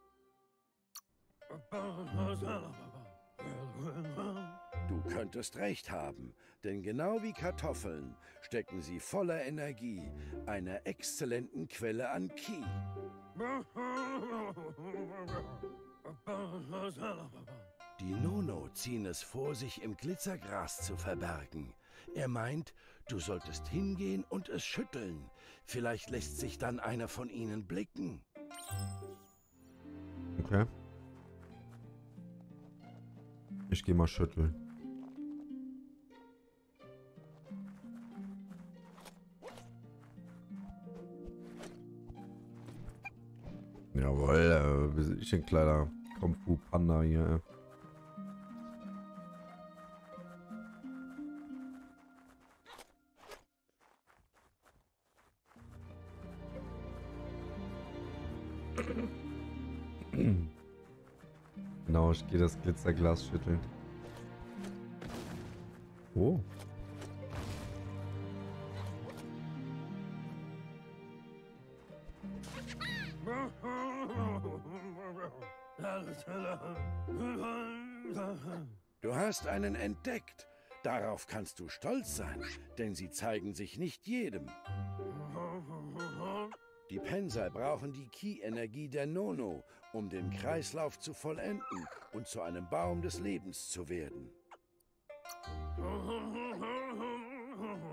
Du könntest recht haben, denn genau wie Kartoffeln stecken sie voller Energie, einer exzellenten Quelle an Ki. Die Nono ziehen es vor, sich im Glitzergras zu verbergen. Er meint, du solltest hingehen und es schütteln. Vielleicht lässt sich dann einer von ihnen blicken. Okay. Ich gehe mal schütteln. Jawohl, wir sind ein kleiner Kung-Fu-Panda hier. Genau, ich gehe das Glitzerglas schütteln. Oh. Du hast einen entdeckt. Darauf kannst du stolz sein, denn sie zeigen sich nicht jedem. Die Pensai brauchen die Ki-Energie der Nono, um den Kreislauf zu vollenden und zu einem Baum des Lebens zu werden.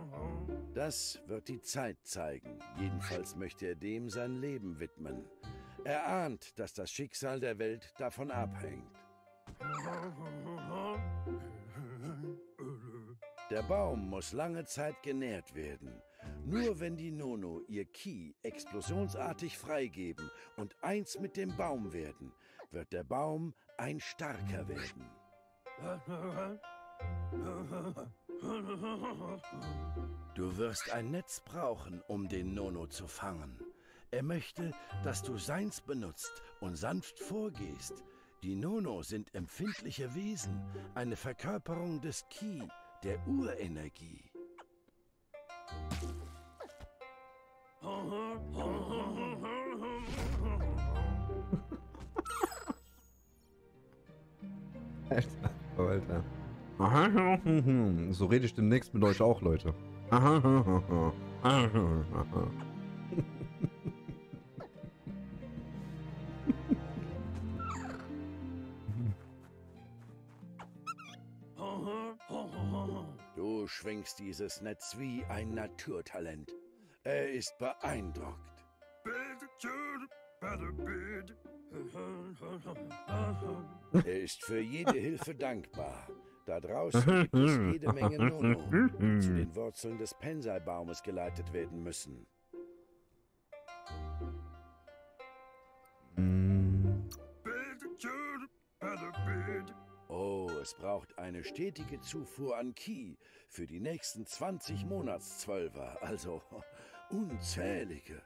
Das wird die Zeit zeigen. Jedenfalls möchte er dem sein Leben widmen. Er ahnt, dass das Schicksal der Welt davon abhängt. Der Baum muss lange Zeit genährt werden. Nur wenn die Nono ihr Ki explosionsartig freigeben und eins mit dem Baum werden, wird der Baum ein starker werden. Du wirst ein Netz brauchen, um den Nono zu fangen. Er möchte, dass du seins benutzt und sanft vorgehst. Die Nono sind empfindliche Wesen, eine Verkörperung des Ki, der Urenergie. Alter. So rede ich demnächst mit euch auch, Leute. Du schwingst dieses Netz wie ein Naturtalent. Er ist beeindruckt. Er ist für jede Hilfe dankbar. Da draußen gibt es jede Menge Nono, die zu den Wurzeln des Pensai-Baumes geleitet werden müssen. Oh, es braucht eine stetige Zufuhr an Ki für die nächsten 20 Monatszwölfer, also unzählige.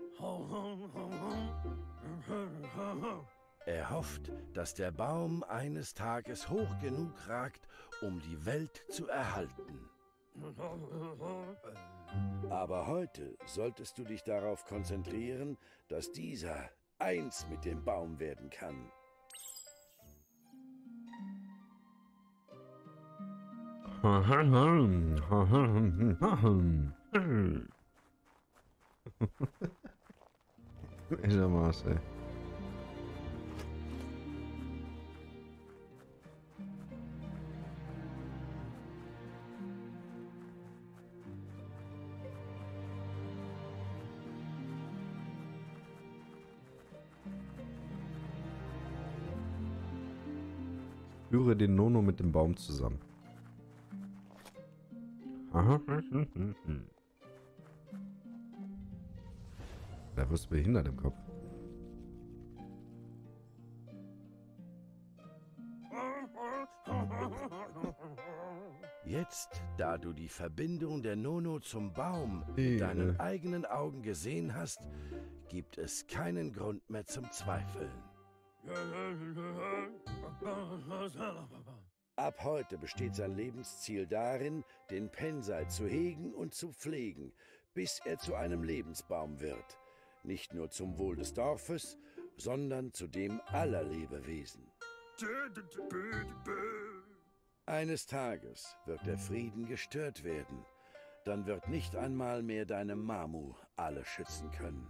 Er hofft, dass der Baum eines Tages hoch genug ragt, um die Welt zu erhalten. Aber heute solltest du dich darauf konzentrieren, dass dieser eins mit dem Baum werden kann. Ist ja Maß, ey. Führe den Nono mit dem Baum zusammen. Da wirst du behindert im Kopf. Jetzt, da du die Verbindung der Nono zum Baum mit deinen eigenen Augen gesehen hast, gibt es keinen Grund mehr zum Zweifeln. Ab heute besteht sein Lebensziel darin, den Pensai zu hegen und zu pflegen, bis er zu einem Lebensbaum wird. Nicht nur zum Wohl des Dorfes, sondern zu dem aller Lebewesen. Eines Tages wird der Frieden gestört werden. Dann wird nicht einmal mehr deine Mamu alle schützen können.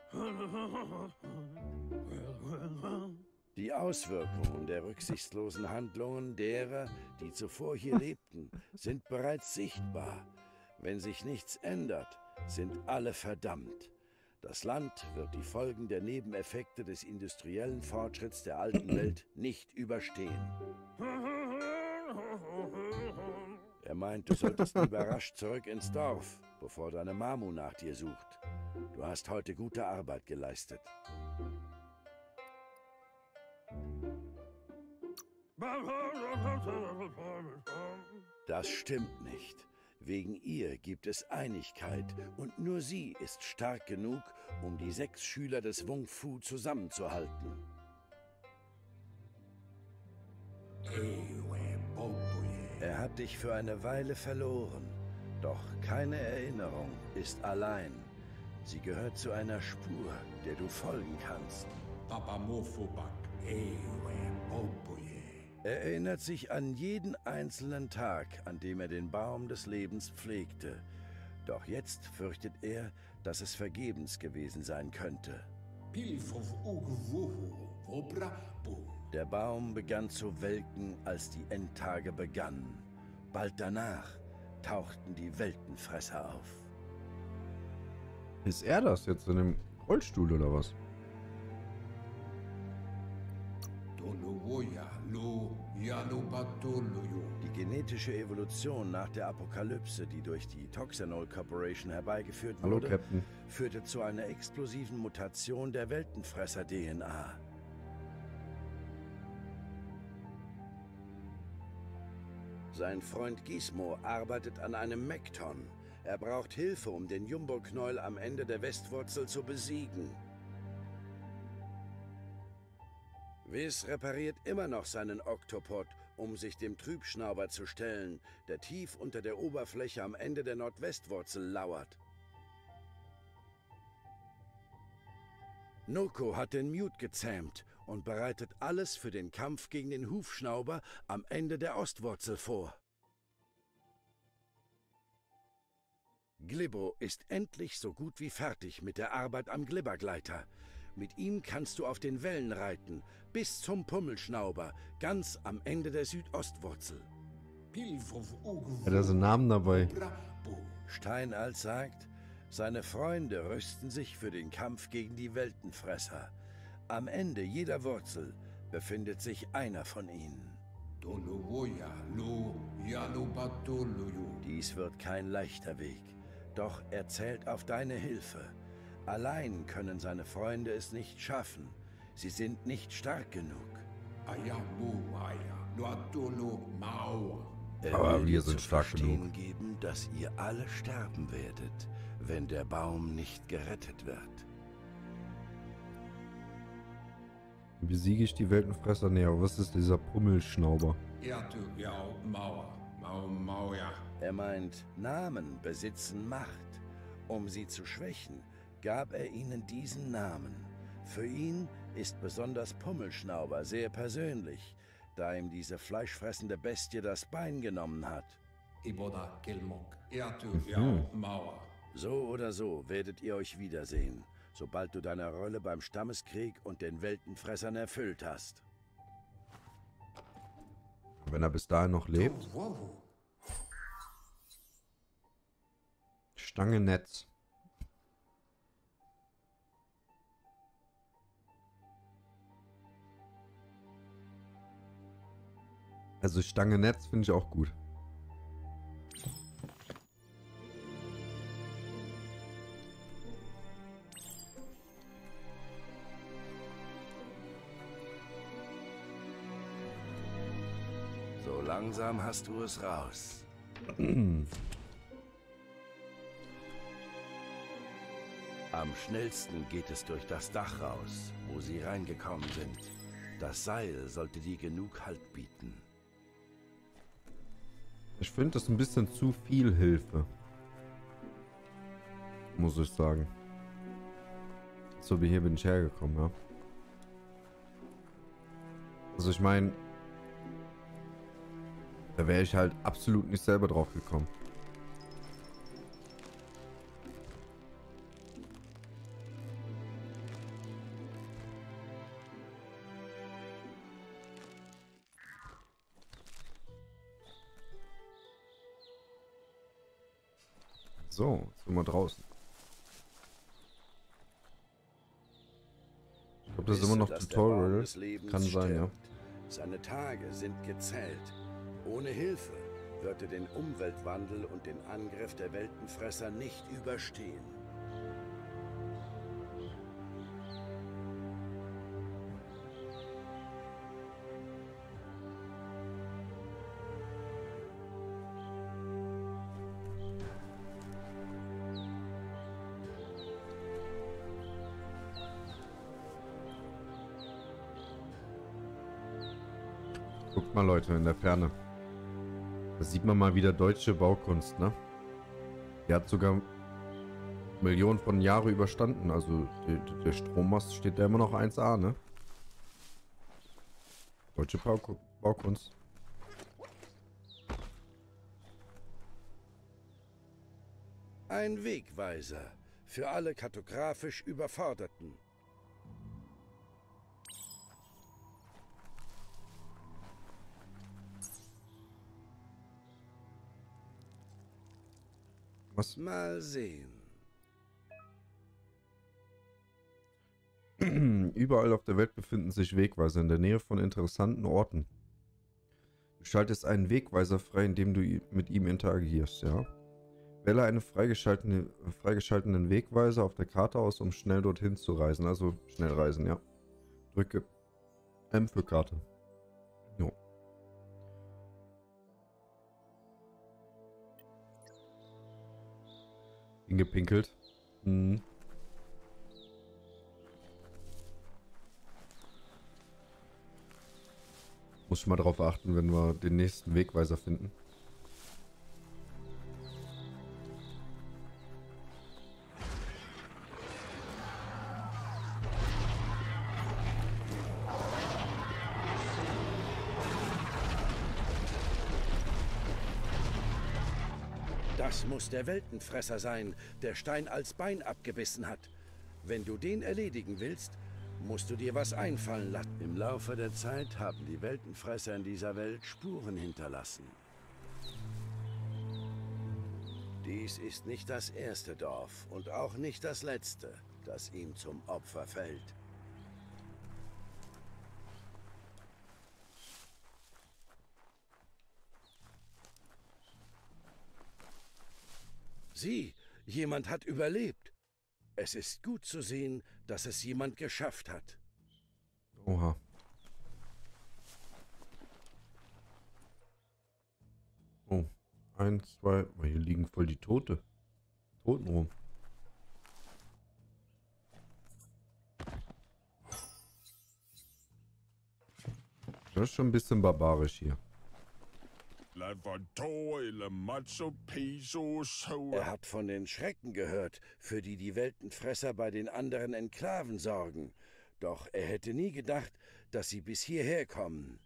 Die Auswirkungen der rücksichtslosen Handlungen derer, die zuvor hier lebten, sind bereits sichtbar. Wenn sich nichts ändert, sind alle verdammt. Das Land wird die Folgen der Nebeneffekte des industriellen Fortschritts der alten Welt nicht überstehen. Er meint, du solltest lieber rasch zurück ins Dorf, bevor deine Mamu nach dir sucht. Du hast heute gute Arbeit geleistet. Das stimmt nicht. Wegen ihr gibt es Einigkeit und nur sie ist stark genug, um die 6 Schüler des Wung Fu zusammenzuhalten. Er hat dich für eine Weile verloren, doch keine Erinnerung ist allein. Sie gehört zu einer Spur, der du folgen kannst. Er erinnert sich an jeden einzelnen Tag, an dem er den Baum des Lebens pflegte. Doch jetzt fürchtet er, dass es vergebens gewesen sein könnte. Der Baum begann zu welken, als die Endtage begannen. Bald danach tauchten die Weltenfresser auf. Ist er das jetzt in dem Rollstuhl oder was? Die genetische Evolution nach der Apokalypse, die durch die Toxanol Corporation herbeigeführt Hallo, wurde, Captain. führte zu einer explosiven Mutation der Weltenfresser-DNA. Sein Freund Gizmo arbeitet an einem Mekton. Er braucht Hilfe, um den Jumbo-Knäuel am Ende der Westwurzel zu besiegen. Whis repariert immer noch seinen Oktopod, um sich dem Trübschnauber zu stellen, der tief unter der Oberfläche am Ende der Nordwestwurzel lauert. Noko hat den Mute gezähmt und bereitet alles für den Kampf gegen den Hufschnauber am Ende der Ostwurzel vor. Glibbo ist endlich so gut wie fertig mit der Arbeit am Glibbergleiter. Mit ihm kannst du auf den Wellen reiten, bis zum Pummelschnauber, ganz am Ende der Südostwurzel. Hat er so einen Namen dabei? Steinalt sagt, seine Freunde rüsten sich für den Kampf gegen die Weltenfresser. Am Ende jeder Wurzel befindet sich einer von ihnen. Dies wird kein leichter Weg, doch er zählt auf deine Hilfe. Allein können seine Freunde es nicht schaffen. Sie sind nicht stark genug. Er Aber will wir dir sind zu stark verstehen genug. geben, dass ihr alle sterben werdet, wenn der Baum nicht gerettet wird. Besiege ich die Weltenfresser? Nee, aber was ist dieser Pummelschnauber? Er meint, Namen besitzen Macht. Um sie zu schwächen, gab er ihnen diesen Namen. Für ihn ist besonders Pummelschnauber sehr persönlich, da ihm diese fleischfressende Bestie das Bein genommen hat. So oder so werdet ihr euch wiedersehen, sobald du deine Rolle beim Stammeskrieg und den Weltenfressern erfüllt hast. Wenn er bis dahin noch lebt. Stangennetz. Also Stangennetz finde ich auch gut. So langsam hast du es raus. Am schnellsten geht es durch das Dach raus, wo sie reingekommen sind. Das Seil sollte dir genug Halt bieten. Ich finde das ein bisschen zu viel Hilfe. Muss ich sagen. So wie hier bin ich hergekommen, ja. Also ich meine, da wäre ich halt absolut nicht selber drauf gekommen. So, jetzt sind wir draußen. Ich glaube, das ist immer noch Wisse, dass der Baum Tutorial. des Lebens Kann sein, ja. stirbt. Seine Tage sind gezählt. Ohne Hilfe wird er den Umweltwandel und den Angriff der Weltenfresser nicht überstehen. Guckt mal, Leute, in der Ferne. Da sieht man mal wieder deutsche Baukunst, ne? Die hat sogar Millionen von Jahren überstanden. Also der Strommast steht da immer noch 1A, ne? Deutsche Baukunst. Ein Wegweiser für alle kartografisch Überforderten. Was? Mal sehen. Überall auf der Welt befinden sich Wegweiser in der Nähe von interessanten Orten. Du schaltest einen Wegweiser frei, indem du mit ihm interagierst, ja? Wähle einen freigeschalteten Wegweiser auf der Karte aus, um schnell dorthin zu reisen. Also schnell reisen, ja. Drücke M für Karte. Jo. Hingepinkelt. Hm. Muss ich mal darauf achten, wenn wir den nächsten Wegweiser finden. Das muss der Weltenfresser sein, der Stein als Bein abgebissen hat. Wenn du den erledigen willst, musst du dir was einfallen lassen. Im Laufe der Zeit haben die Weltenfresser in dieser Welt Spuren hinterlassen. Dies ist nicht das erste Dorf und auch nicht das letzte, das ihm zum Opfer fällt. Sieh, jemand hat überlebt. Es ist gut zu sehen, dass es jemand geschafft hat. Oha. Oh, 1, 2. Oh, hier liegen voll die Toten rum. Das ist schon ein bisschen barbarisch hier. Er hat von den Schrecken gehört, für die die Weltenfresser bei den anderen Enklaven sorgen. Doch er hätte nie gedacht, dass sie bis hierher kommen.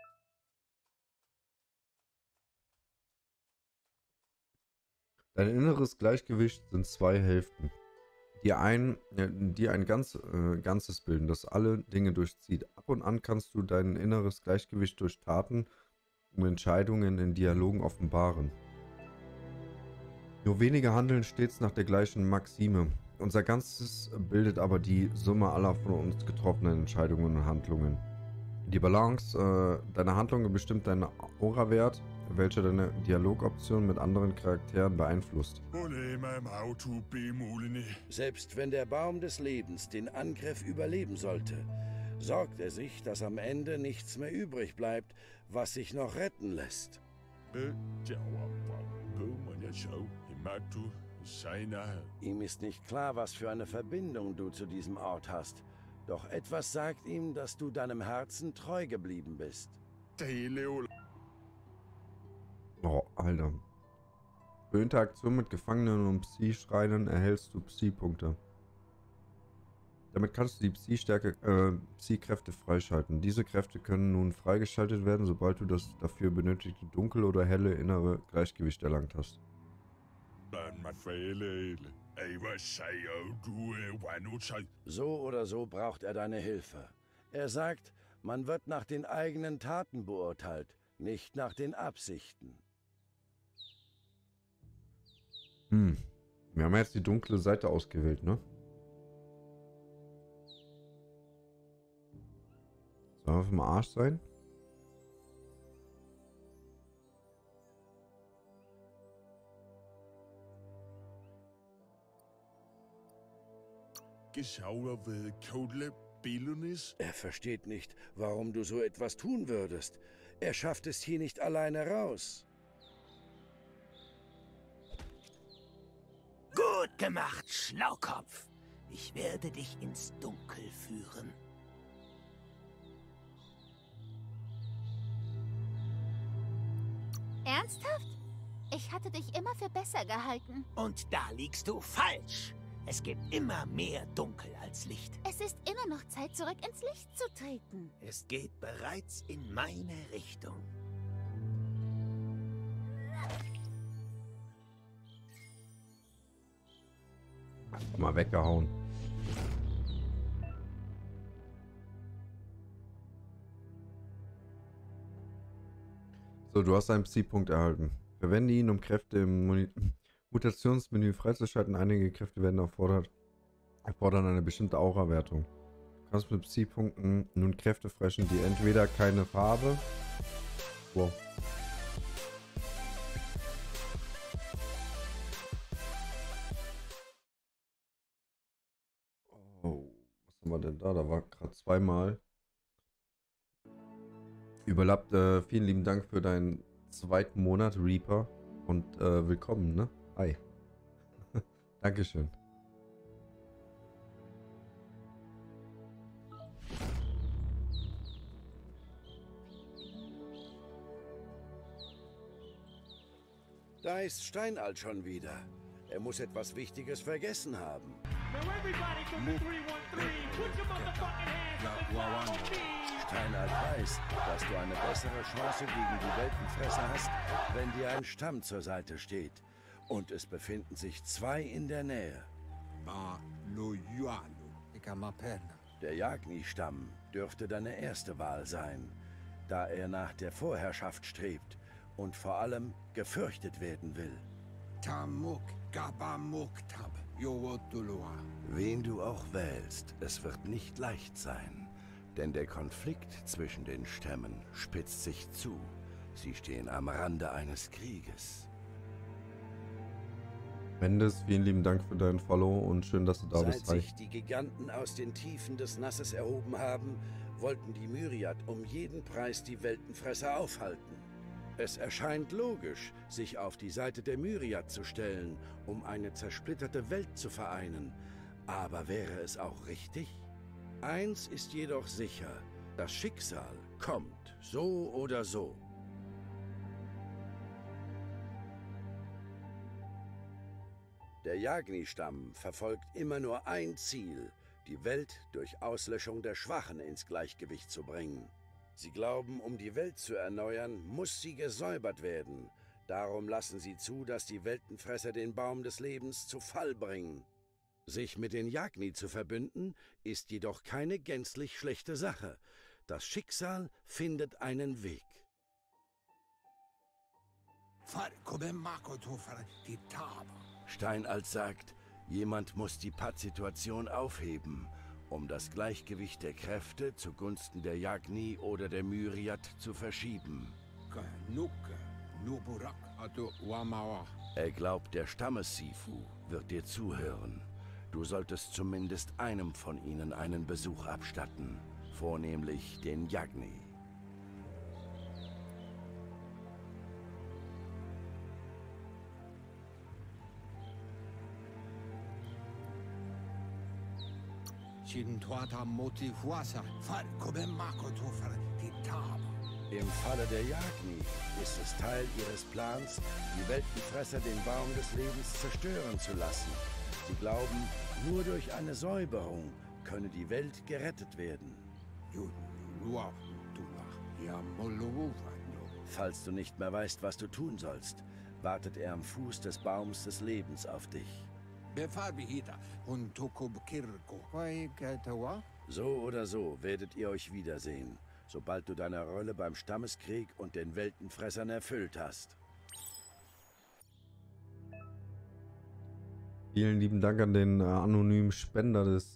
Dein inneres Gleichgewicht sind zwei Hälften, die ein Ganzes bilden, das alle Dinge durchzieht. Ab und an kannst du dein inneres Gleichgewicht durch Taten und Entscheidungen in Dialogen offenbaren. Nur wenige handeln stets nach der gleichen Maxime. Unser Ganzes bildet aber die Summe aller von uns getroffenen Entscheidungen und Handlungen. Die Balance deiner Handlungen bestimmt deinen Aura-Wert, welcher deine Dialogoptionen mit anderen Charakteren beeinflusst. Selbst wenn der Baum des Lebens den Angriff überleben sollte, sorgt er sich, dass am Ende nichts mehr übrig bleibt, was sich noch retten lässt. Ihm ist nicht klar, was für eine Verbindung du zu diesem Ort hast. Doch etwas sagt ihm, dass du deinem Herzen treu geblieben bist. Oh, Alter. Für Interaktion mit Gefangenen und Psi-Schreinern erhältst du Psi-Punkte. Damit kannst du die Psi-Kräfte freischalten. Diese Kräfte können nun freigeschaltet werden, sobald du das dafür benötigte dunkle oder helle innere Gleichgewicht erlangt hast. So oder so braucht er deine Hilfe. Er sagt, man wird nach den eigenen Taten beurteilt, nicht nach den Absichten. Wir haben jetzt die dunkle Seite ausgewählt, ne? Sollen wir auf dem Arsch sein? Er versteht nicht, warum du so etwas tun würdest. Er schafft es hier nicht alleine raus. Gut gemacht, Schlaukopf. Ich werde dich ins Dunkel führen. Ernsthaft? Ich hatte dich immer für besser gehalten. Und da liegst du falsch. Es gibt immer mehr Dunkel als Licht. Es ist immer noch Zeit, zurück ins Licht zu treten. Es geht bereits in meine Richtung. Mal weggehauen. So, du hast einen Psi-Punkt erhalten. Verwende ihn, um Kräfte im Mutationsmenü freizuschalten. Einige Kräfte werden erfordern eine bestimmte Aura-Wertung. Du kannst mit Psi-Punkten nun Kräfte fressen, die entweder keine Farbe. Wow. Oh, was haben wir denn da? Da war gerade zweimal. Überlappt, vielen lieben Dank für deinen zweiten Monat, Reaper. Und willkommen, ne? Hi. Dankeschön. Da ist Steinalt schon wieder. Er muss etwas Wichtiges vergessen haben. Steinalt weiß, dass du eine bessere Chance gegen die Weltenfresser hast, wenn dir ein Stamm zur Seite steht. Und es befinden sich zwei in der Nähe. Der Yagni-Stamm dürfte deine erste Wahl sein, da er nach der Vorherrschaft strebt und vor allem gefürchtet werden will. Wen du auch wählst, es wird nicht leicht sein. Denn der Konflikt zwischen den Stämmen spitzt sich zu. Sie stehen am Rande eines Krieges. Mendes, vielen lieben Dank für deinen Follow und schön, dass du da bist. Seit sich die Giganten aus den Tiefen des Nasses erhoben haben, wollten die Myriad um jeden Preis die Weltenfresser aufhalten. Es erscheint logisch, sich auf die Seite der Myriad zu stellen, um eine zersplitterte Welt zu vereinen. Aber wäre es auch richtig? Eins ist jedoch sicher, das Schicksal kommt, so oder so. Der Yagni-Stamm verfolgt immer nur ein Ziel, die Welt durch Auslöschung der Schwachen ins Gleichgewicht zu bringen. Sie glauben, um die Welt zu erneuern, muss sie gesäubert werden. Darum lassen sie zu, dass die Weltenfresser den Baum des Lebens zu Fall bringen. Sich mit den Yagni zu verbünden, ist jedoch keine gänzlich schlechte Sache. Das Schicksal findet einen Weg. Steinalt sagt, jemand muss die Pattsituation aufheben, um das Gleichgewicht der Kräfte zugunsten der Yagni oder der Myriad zu verschieben. Er glaubt, der Stammes-Sifu wird dir zuhören. Du solltest zumindest einem von ihnen einen Besuch abstatten, vornehmlich den Yagni. Im Falle der Yagni ist es Teil ihres Plans, die Weltenfresser den Baum des Lebens zerstören zu lassen. Sie glauben, nur durch eine Säuberung könne die Welt gerettet werden. Falls du nicht mehr weißt, was du tun sollst, wartet er am Fuß des Baums des Lebens auf dich. So oder so werdet ihr euch wiedersehen, sobald du deine Rolle beim Stammeskrieg und den Weltenfressern erfüllt hast. Vielen lieben Dank an den anonymen Spender des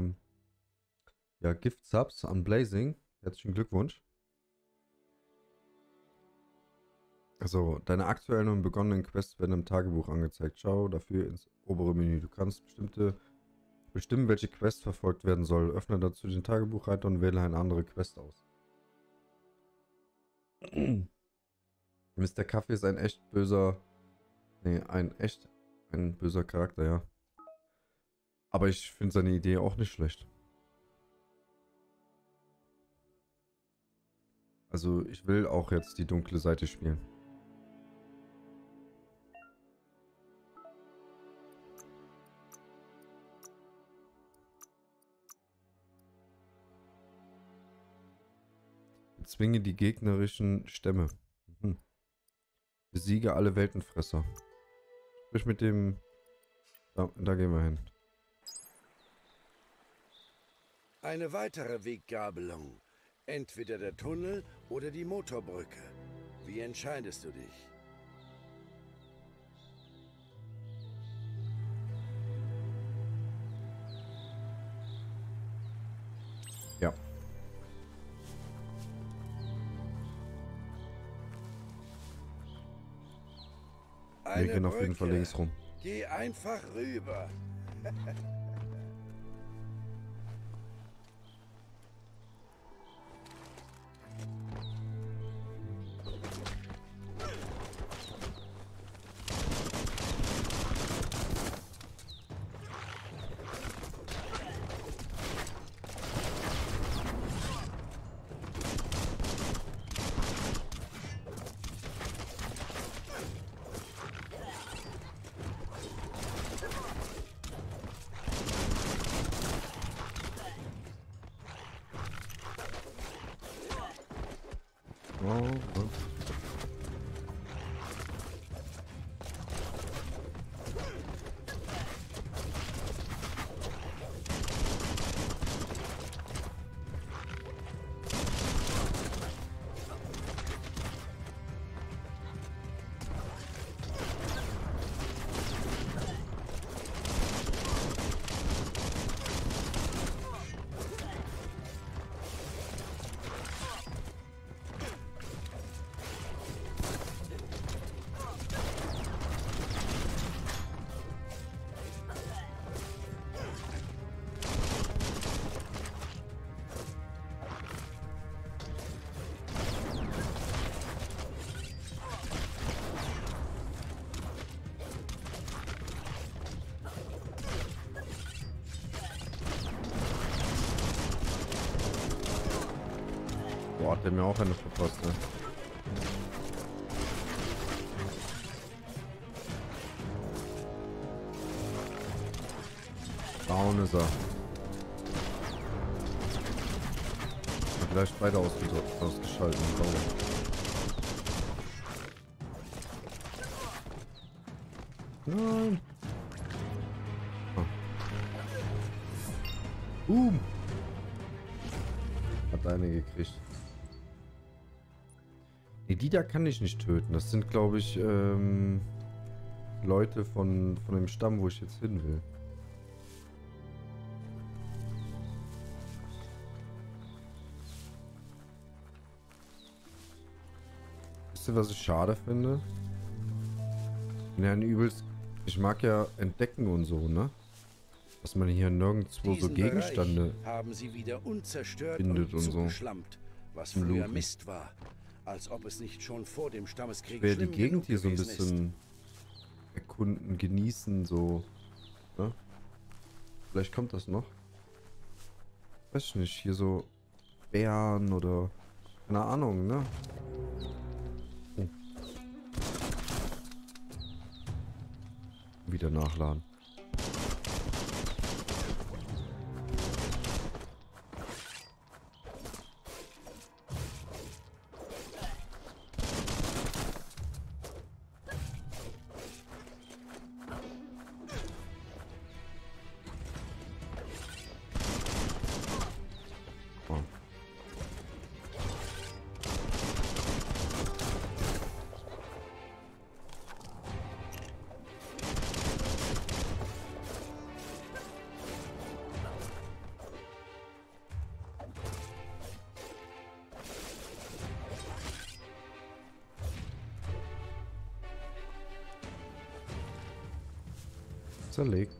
Gift-Subs an Blazing. Herzlichen Glückwunsch. Also, deine aktuellen und begonnenen Quests werden im Tagebuch angezeigt. Schau dafür ins obere Menü. Du kannst bestimmen, welche Quest verfolgt werden soll. Öffne dazu den Tagebuchreiter und wähle eine andere Quest aus. Mr. Kaffee ist ein echt böser... Nee, ein böser Charakter, ja. Aber ich finde seine Idee auch nicht schlecht. Also, ich will auch jetzt die dunkle Seite spielen. Zwinge die gegnerischen Stämme. Besiege alle Weltenfresser. Sprich mit dem... Da gehen wir hin. Eine weitere Weggabelung. Entweder der Tunnel oder die Motorbrücke. Wie entscheidest du dich? Wir gehen auf jeden Fall links rum. Geh einfach rüber. Oh. Boah, hat der mir auch eine verpasst, ne? Down ist er. Hat gleich beide ausgeschaltet. Nein. Boom. Hat eine gekriegt. Ne, die da kann ich nicht töten. Das sind, glaube ich, Leute von dem Stamm, wo ich jetzt hin will. Wisst ihr, was ich schade finde? Ja, ein übelst. Ich mag ja entdecken und so, ne? Dass man hier nirgendwo so Gegenstände haben sie wieder unzerstört findet und so. zugeschlammt, was früher Mist war. Als ob es nicht schon vor dem Stammeskrieg wäre die Gegend hier so ein bisschen erkunden, genießen, so. Ne? Vielleicht kommt das noch. Weiß ich nicht, hier so Bären oder keine Ahnung, ne? Oh. Wieder nachladen. Zerlegt.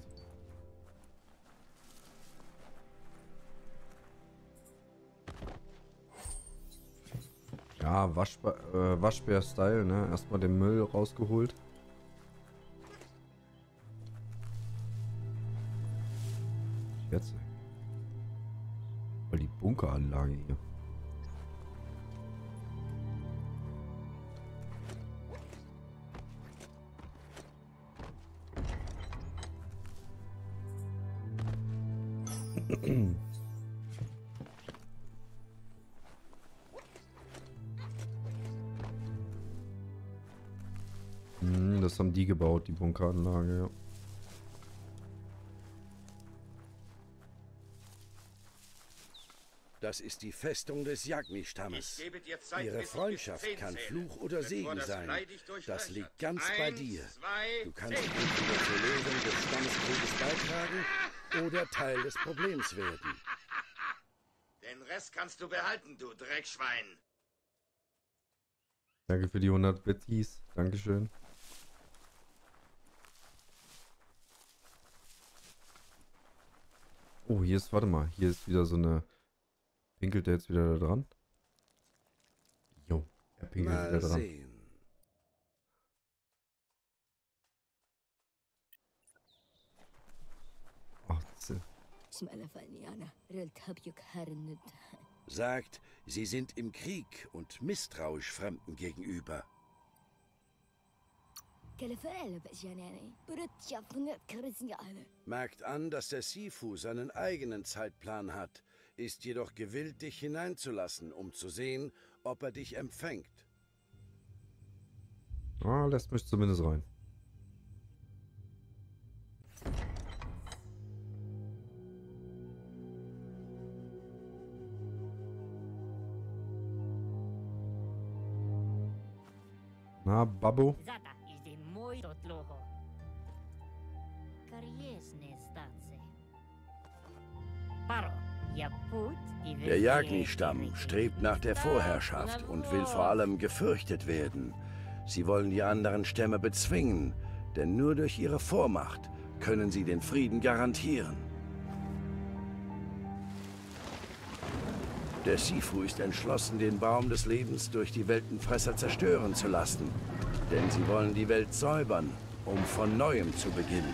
Ja, Waschbär-Style, ne? Erstmal den Müll rausgeholt. Jetzt. Weil die Bunkeranlage hier. Das haben die gebaut, die Bunkeranlage, ja. Das ist die Festung des Jagni-Stammes. Ihre Freundschaft kann Fluch oder Segen sein. Das liegt ganz bei dir. Du kannst entweder zur Lösung des Stammeskrieges beitragen oder Teil des Problems werden. Den Rest kannst du behalten, du Dreckschwein. Danke für die 100 Bitties. Dankeschön. Oh, hier ist, warte mal, hier ist wieder so eine... Pinkelt der jetzt wieder da dran? Jo, er pinkelt Mal wieder dran. sehen. Ach, Sagt, sie sind im Krieg und misstrauisch Fremden gegenüber. Merkt an, dass der Sifu seinen eigenen Zeitplan hat, ist jedoch gewillt, dich hineinzulassen, um zu sehen, ob er dich empfängt. Ah, lässt mich zumindest rein. Na, Babbo? Zata is de mooi tot logo. Kariesne statse. Paro, ja put, Der Yagni-Stamm strebt nach der Vorherrschaft und will vor allem gefürchtet werden. Sie wollen die anderen Stämme bezwingen, denn nur durch ihre Vormacht können sie den Frieden garantieren. Der Sifu ist entschlossen, den Baum des Lebens durch die Weltenfresser zerstören zu lassen. Denn sie wollen die Welt säubern, um von Neuem zu beginnen.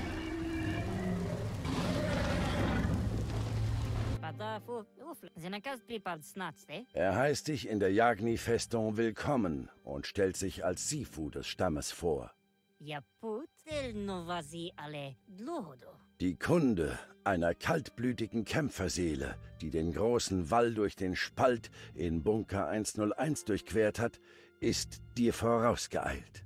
Er heißt dich in der Yagni-Festung willkommen und stellt sich als Sifu des Stammes vor. Die Kunde einer kaltblütigen Kämpferseele, die den großen Wall durch den Spalt in Bunker 101 durchquert hat, ist dir vorausgeeilt.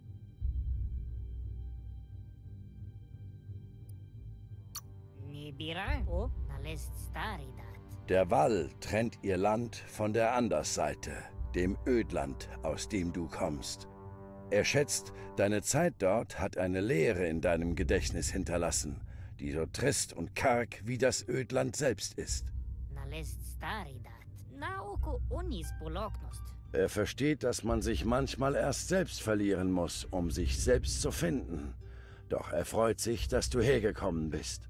Der Wall trennt ihr Land von der Andersseite, dem Ödland, aus dem du kommst. Er schätzt, deine Zeit dort hat eine Leere in deinem Gedächtnis hinterlassen, die so trist und karg wie das Ödland selbst ist. Er versteht, dass man sich manchmal erst selbst verlieren muss, um sich selbst zu finden. Doch er freut sich, dass du hergekommen bist.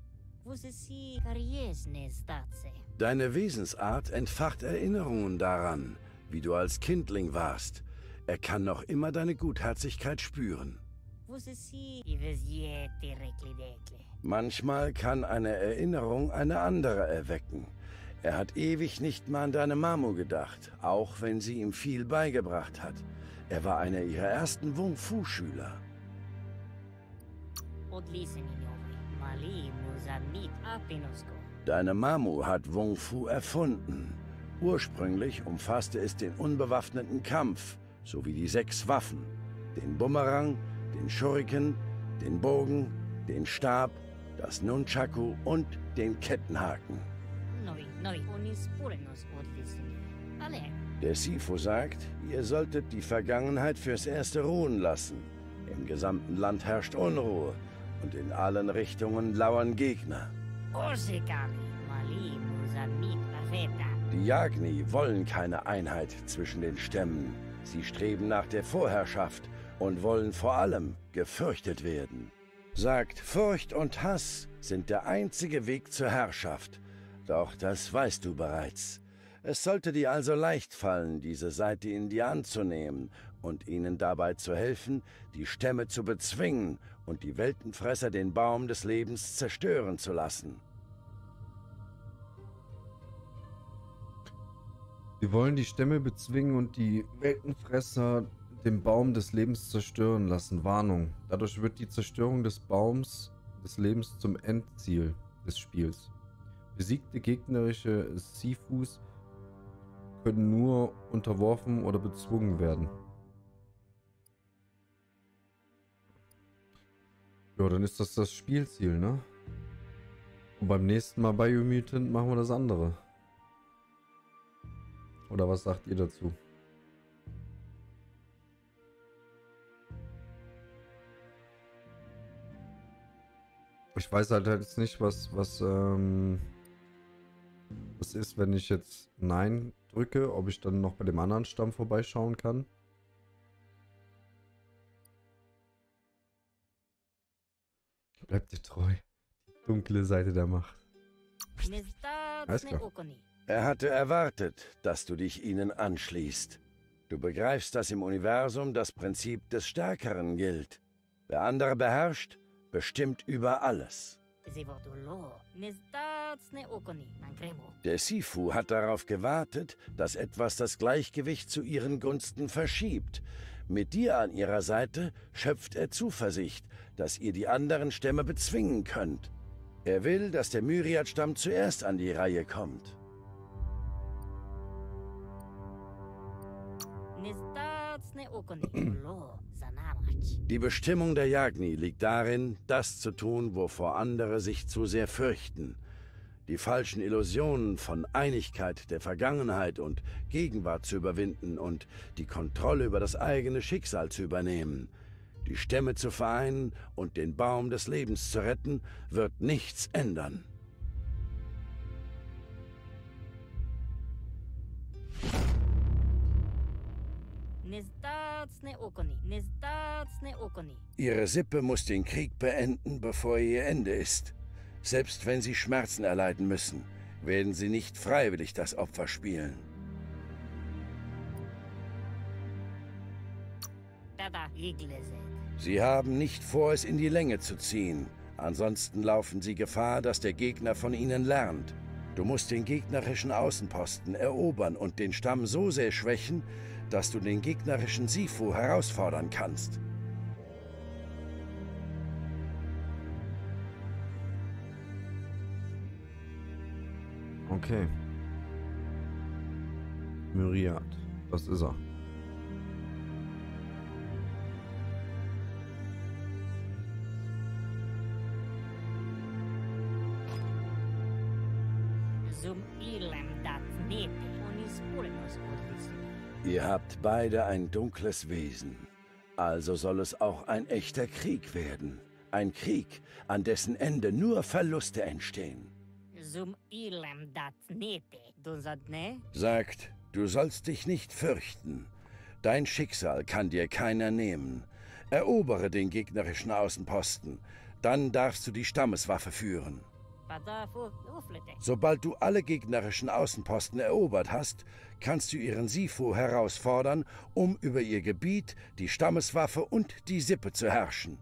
Deine Wesensart entfacht Erinnerungen daran, wie du als Kindling warst. Er kann noch immer deine Gutherzigkeit spüren. Manchmal kann eine Erinnerung eine andere erwecken. Er hat ewig nicht mal an deine Mamu gedacht, auch wenn sie ihm viel beigebracht hat. Er war einer ihrer ersten Wung-Fu-Schüler. Deine Mamu hat Wung-Fu erfunden. Ursprünglich umfasste es den unbewaffneten Kampf, sowie die 6 Waffen. Den Bumerang, den Shuriken, den Bogen, den Stab, das Nunchaku und den Kettenhaken. Der Sifu sagt, ihr solltet die Vergangenheit fürs Erste ruhen lassen. Im gesamten Land herrscht Unruhe und in allen Richtungen lauern Gegner. Die Yagni wollen keine Einheit zwischen den Stämmen. Sie streben nach der Vorherrschaft und wollen vor allem gefürchtet werden. Sagt, Furcht und Hass sind der einzige Weg zur Herrschaft. Doch das weißt du bereits. Es sollte dir also leicht fallen, diese Seite in dir anzunehmen und ihnen dabei zu helfen, die Stämme zu bezwingen und die Weltenfresser den Baum des Lebens zerstören zu lassen. Wir wollen die Stämme bezwingen und die Weltenfresser den Baum des Lebens zerstören lassen. Warnung. Dadurch wird die Zerstörung des Baums des Lebens zum Endziel des Spiels. Besiegte gegnerische Sifus können nur unterworfen oder bezwungen werden. Ja, dann ist das Spielziel, ne? Und beim nächsten Mal bei Biomutant machen wir das andere. Oder was sagt ihr dazu? Ich weiß halt jetzt nicht, was ist, wenn ich jetzt Nein drücke, ob ich dann noch bei dem anderen Stamm vorbeischauen kann. Bleibt dir treu. Die dunkle Seite der Macht. Alles klar. Er hatte erwartet, dass du dich ihnen anschließt. Du begreifst, dass im Universum das Prinzip des Stärkeren gilt. Wer andere beherrscht, bestimmt über alles. Der Sifu hat darauf gewartet, dass etwas das Gleichgewicht zu ihren Gunsten verschiebt. Mit dir an ihrer Seite schöpft er Zuversicht, dass ihr die anderen Stämme bezwingen könnt. Er will, dass der Myriad-Stamm zuerst an die Reihe kommt. Die Bestimmung der Yagni liegt darin, das zu tun, wovor andere sich zu sehr fürchten. Die falschen Illusionen von Einigkeit der Vergangenheit und Gegenwart zu überwinden und die Kontrolle über das eigene Schicksal zu übernehmen. Die Stämme zu vereinen und den Baum des Lebens zu retten, wird nichts ändern. Ihre Sippe muss den Krieg beenden, bevor er ihr Ende ist. Selbst wenn sie Schmerzen erleiden müssen, werden sie nicht freiwillig das Opfer spielen. Sie haben nicht vor, es in die Länge zu ziehen. Ansonsten laufen sie Gefahr, dass der Gegner von ihnen lernt. Du musst den gegnerischen Außenposten erobern und den Stamm so sehr schwächen, dass du den gegnerischen Sifu herausfordern kannst. Okay. Myriad. Das ist er. Ihr habt beide ein dunkles Wesen. Also soll es auch ein echter Krieg werden. Ein Krieg, an dessen Ende nur Verluste entstehen. Sagt, du sollst dich nicht fürchten. Dein Schicksal kann dir keiner nehmen. Erobere den gegnerischen Außenposten. Dann darfst du die Stammeswaffe führen. Sobald du alle gegnerischen Außenposten erobert hast, kannst du ihren Sifu herausfordern, um über ihr Gebiet, die Stammeswaffe und die Sippe zu herrschen.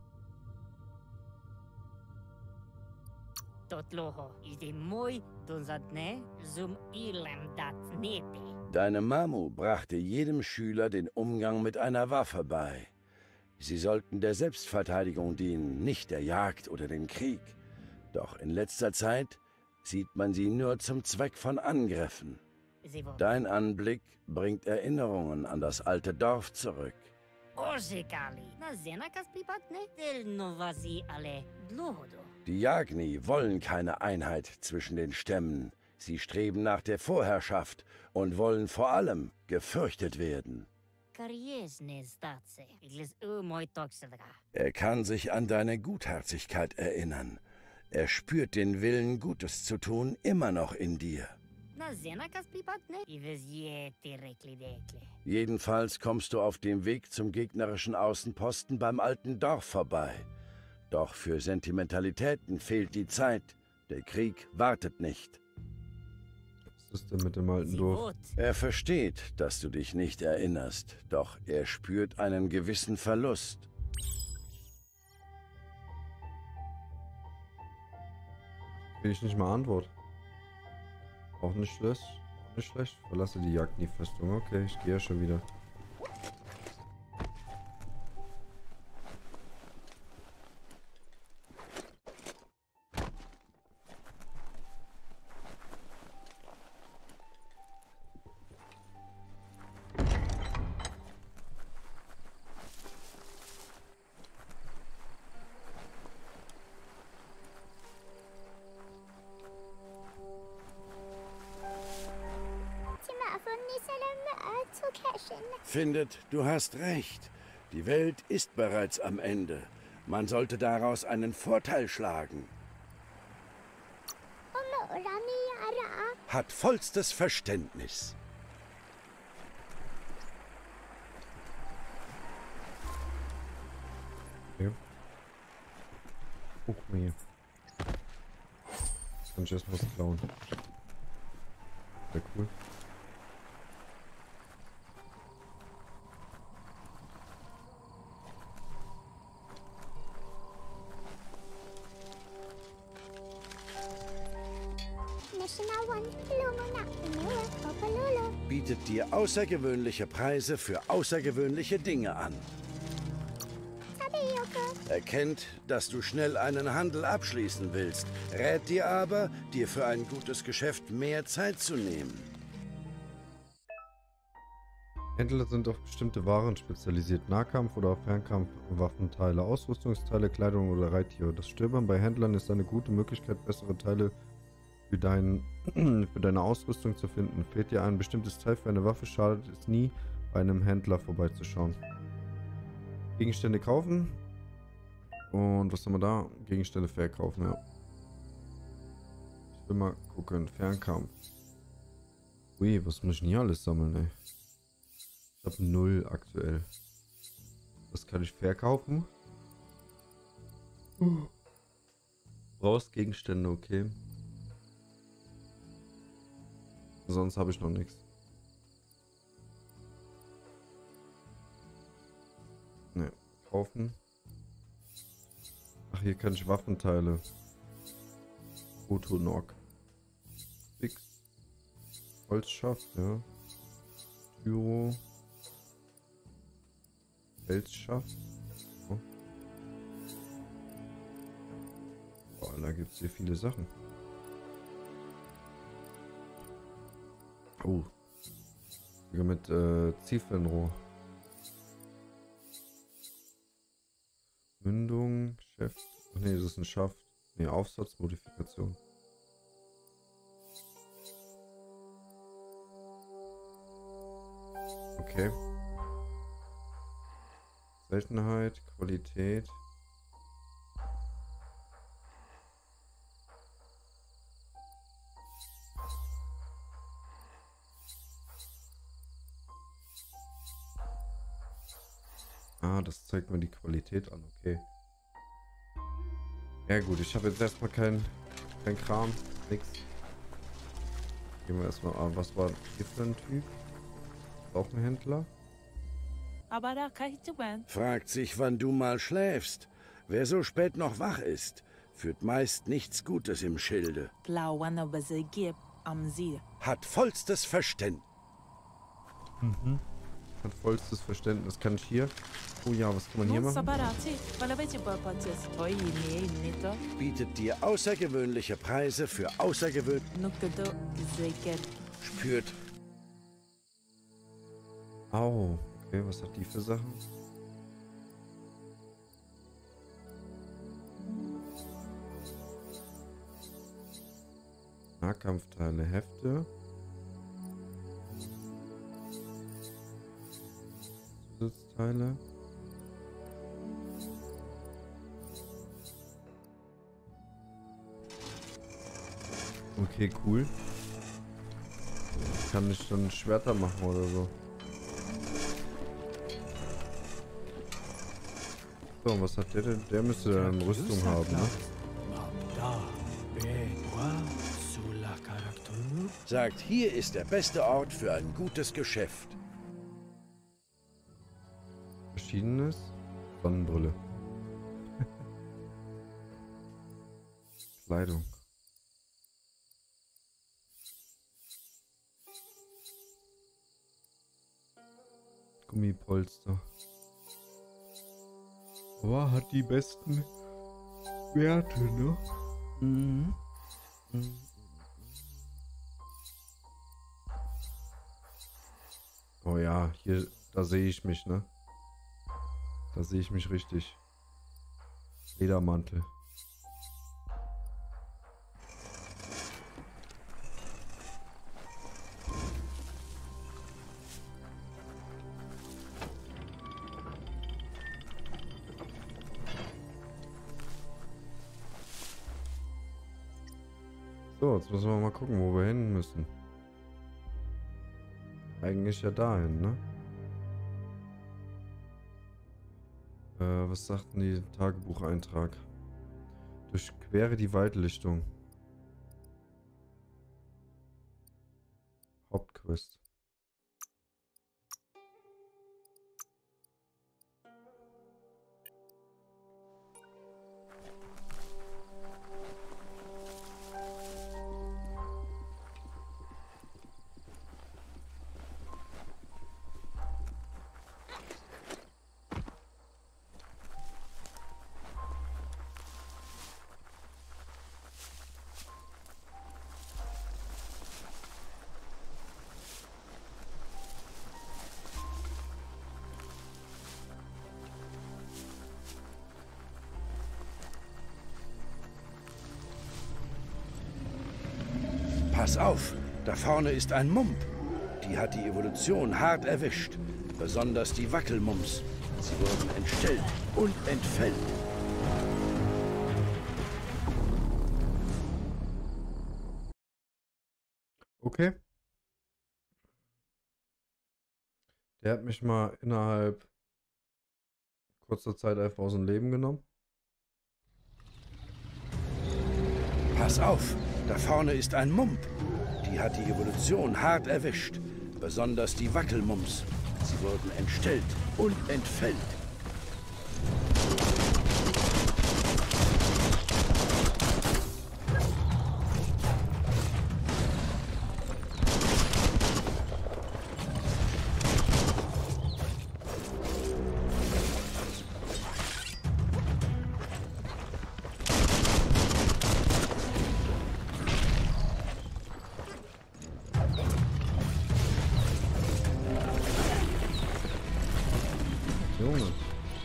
Deine Mamu brachte jedem Schüler den Umgang mit einer Waffe bei. Sie sollten der Selbstverteidigung dienen, nicht der Jagd oder dem Krieg. Doch in letzter Zeit sieht man sie nur zum Zweck von Angriffen. Dein Anblick bringt Erinnerungen an das alte Dorf zurück. Die Yagni wollen keine Einheit zwischen den Stämmen. Sie streben nach der Vorherrschaft und wollen vor allem gefürchtet werden. Er kann sich an deine Gutherzigkeit erinnern. Er spürt den Willen, Gutes zu tun, immer noch in dir. Jedenfalls kommst du auf dem Weg zum gegnerischen Außenposten beim alten Dorf vorbei. Doch für Sentimentalitäten fehlt die Zeit. Der Krieg wartet nicht. Was ist denn mit dem alten Dorf? Er versteht, dass du dich nicht erinnerst, doch er spürt einen gewissen Verlust. Will ich nicht mal Antwort. Auch nicht schlecht. Nicht schlecht. Verlasse die Yagni-Festung. Okay, ich gehe ja schon wieder. Findet, du hast recht. Die Welt ist bereits am Ende. Man sollte daraus einen Vorteil schlagen. Hat vollstes Verständnis. Okay. Guck mir. Kann ich erstmal was klauen. Sehr cool. Bietet dir außergewöhnliche Preise für außergewöhnliche Dinge an. Erkennt, dass du schnell einen Handel abschließen willst, rät dir aber, dir für ein gutes Geschäft mehr Zeit zu nehmen. Händler sind auf bestimmte Waren spezialisiert. Nahkampf- oder Fernkampfwaffenteile, Ausrüstungsteile, Kleidung oder Reittiere. Das Stöbern bei Händlern ist eine gute Möglichkeit, bessere Teile für deine Ausrüstung zu finden. Fehlt dir ein bestimmtes Teil für eine Waffe, schadet es nie, bei einem Händler vorbeizuschauen. Gegenstände kaufen. Und was haben wir da? Gegenstände verkaufen, ja. Ich will mal gucken. Fernkampf. Ui, was muss ich denn hier alles sammeln, ey? Ich habe 0 aktuell. Was kann ich verkaufen? Brauchst Gegenstände, okay. Sonst habe ich noch nichts. Ne, kaufen. Ach, hier kann ich Waffenteile. Protonok. Fix. Holzschaft, ja. Pyro. Felsschaft. Oh. Boah, da gibt es hier viele Sachen. Oh. Sogar mit Zielfernrohr. Mündung, Chef. Ach nee, das ist ein Schaft. Nee, Aufsatzmodifikation. Okay. Seltenheit, Qualität. Ah, das zeigt mir die Qualität an, okay. Ja gut, ich habe jetzt erstmal kein Kram, nix. Gehen wir erstmal an, was war hier für ein Typ? Auch ein Händler? Fragt sich, wann du mal schläfst. Wer so spät noch wach ist, führt meist nichts Gutes im Schilde. Hat vollstes Verständnis. Hat vollstes Verständnis. Kann ich hier? Oh ja, was kann man hier machen? Bietet dir außergewöhnliche Preise für spürt. Au. Okay, was hat die für Sachen? Nahkampfteile, Hefte. Zusatzteile. Okay, cool. Kann ich dann Schwerter machen oder so? So, und was hat der denn? Der müsste dann Rüstung haben, ne? Sagt, hier ist der beste Ort für ein gutes Geschäft. Verschiedenes. Sonnenbrille. Kleidung. Gummipolster. Boah, hat die besten Werte, ne? Mhm. Oh ja, hier, da sehe ich mich, ne? Da sehe ich mich richtig. Ledermantel. So, jetzt müssen wir mal gucken, wo wir hin müssen. Eigentlich ja dahin, ne? Was sagt denn die Tagebucheintrag? Durchquere die Waldlichtung. Twist. Pass auf, da vorne ist ein Mump. Die hat die Evolution hart erwischt. Besonders die Wackelmumps. Sie wurden entstellt und entfällt. Okay. Der hat mich mal innerhalb kurzer Zeit einfach aus dem Leben genommen. Pass auf, da vorne ist ein Mump. Die hat die Evolution hart erwischt. Besonders die Wackelmumps. Sie wurden entstellt und entfällt. Junge.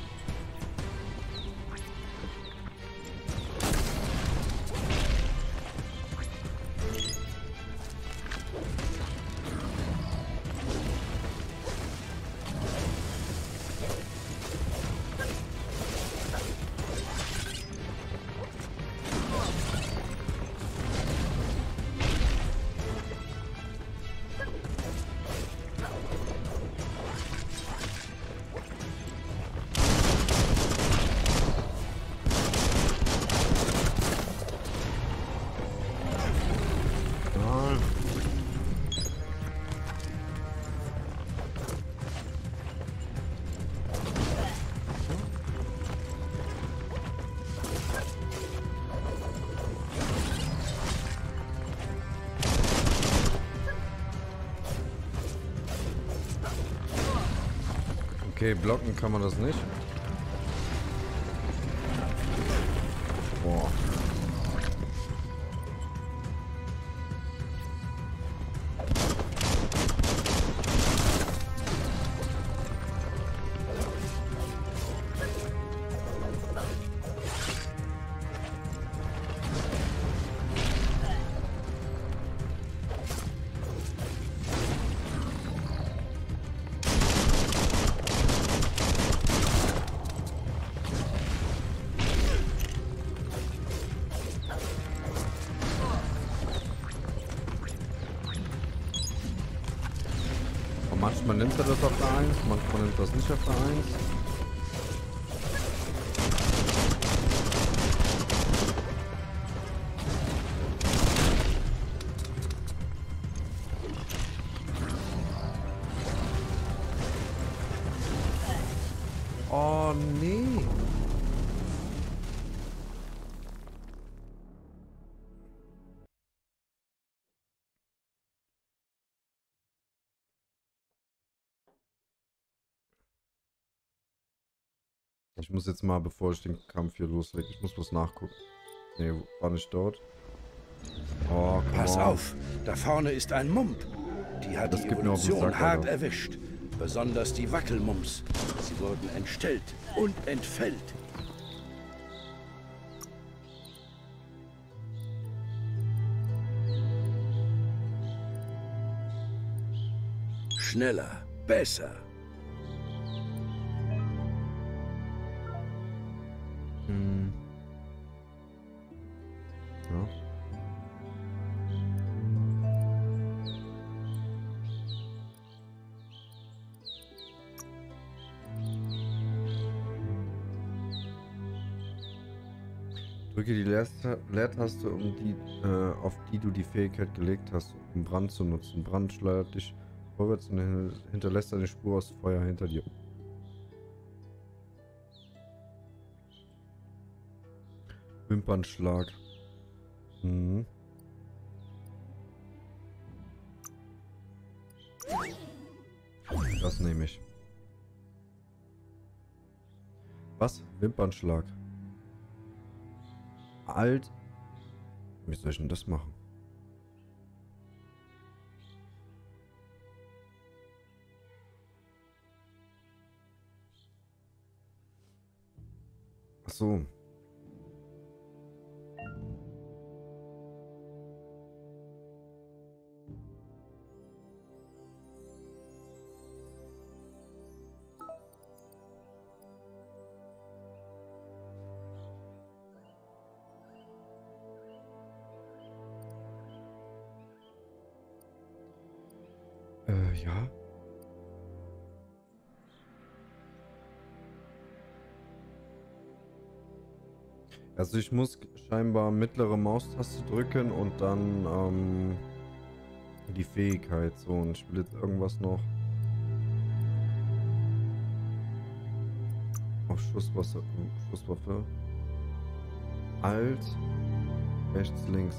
Okay, blocken kann man das nicht. Boah. Manchmal nimmt er das auf der 1, manchmal nimmt er das nicht auf der 1. Oh nee. Ich muss jetzt mal, bevor ich den Kampf hier loslege, ich muss was nachgucken. Nee, war nicht dort. Oh, Pass auf, da vorne ist ein Mump. Die hat die Evolution hart erwischt. Besonders die Wackelmumps. Sie wurden entstellt und entfällt. Schneller, besser. Ja. Drücke die Leertaste, auf die du die Fähigkeit gelegt hast, um Brand zu nutzen. Brand schleudert dich vorwärts und hinterlässt eine Spur aus Feuer hinter dir. Wimpernschlag. Mhm. Das nehme ich. Was? Wimpernschlag. Alt. Wie soll ich denn das machen? Ach so. Ja. Also ich muss scheinbar mittlere Maustaste drücken und dann die Fähigkeit. So, und ich will jetzt irgendwas noch auf Schusswaffe. Alt, rechts, links.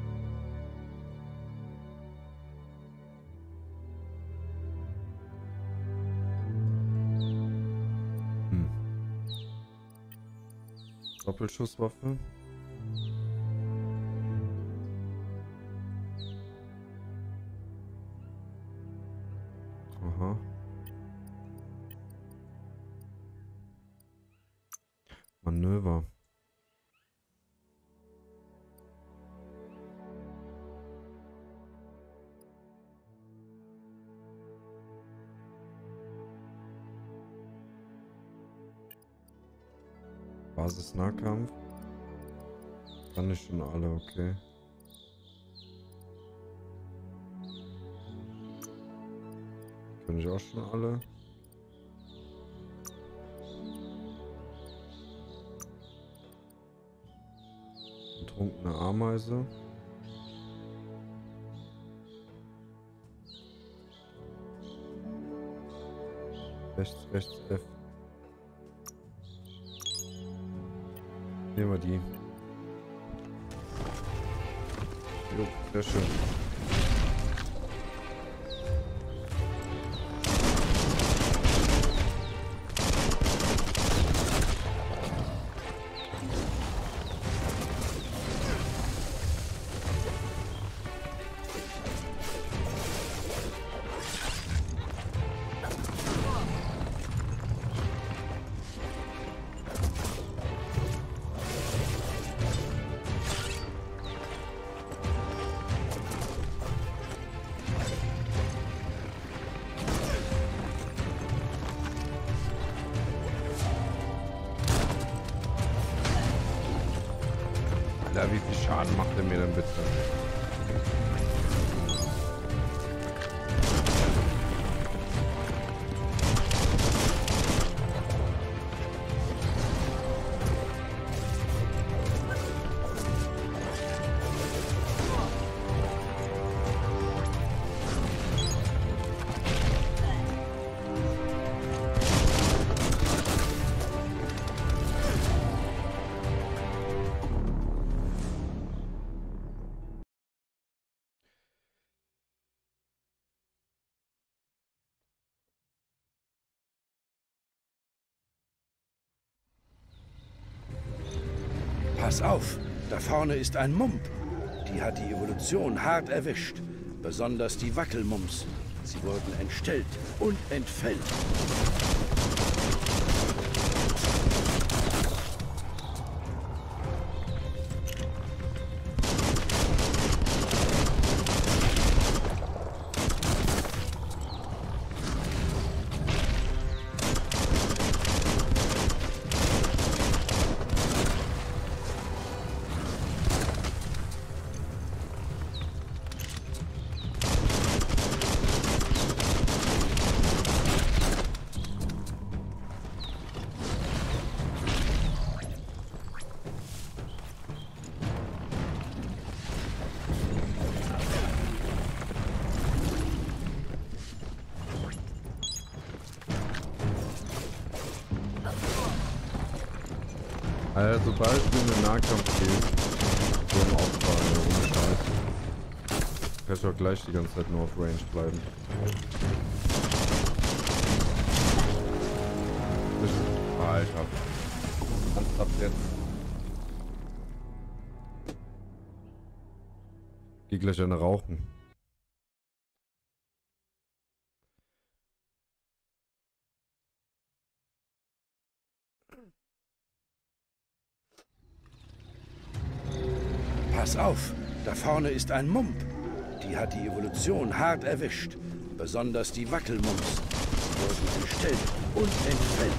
Doppelschusswaffe. Aha. Manöver. Basis-Nahkampf. Kann ich schon alle, okay. Kann ich auch schon alle. Betrunkene Ameise. Rechts, F. Nehmen wir die. Jo, sehr schön. Alter, wie viel Schaden macht er mir denn bitte? Pass auf, da vorne ist ein Mump. Die hat die Evolution hart erwischt. Besonders die Wackelmumps. Sie wurden entstellt und entfällt. Also sobald du in den Nahkampf gehst, so im Aufbau, ohne Scheiß, kannst du auch gleich die ganze Zeit nur auf Range bleiben. Alter. Ernsthaft jetzt. Geh gleich eine rauchen. Pass auf, da vorne ist ein Mump. Die hat die Evolution hart erwischt. Besonders die Wackelmumps wurden entstellt und entfällt.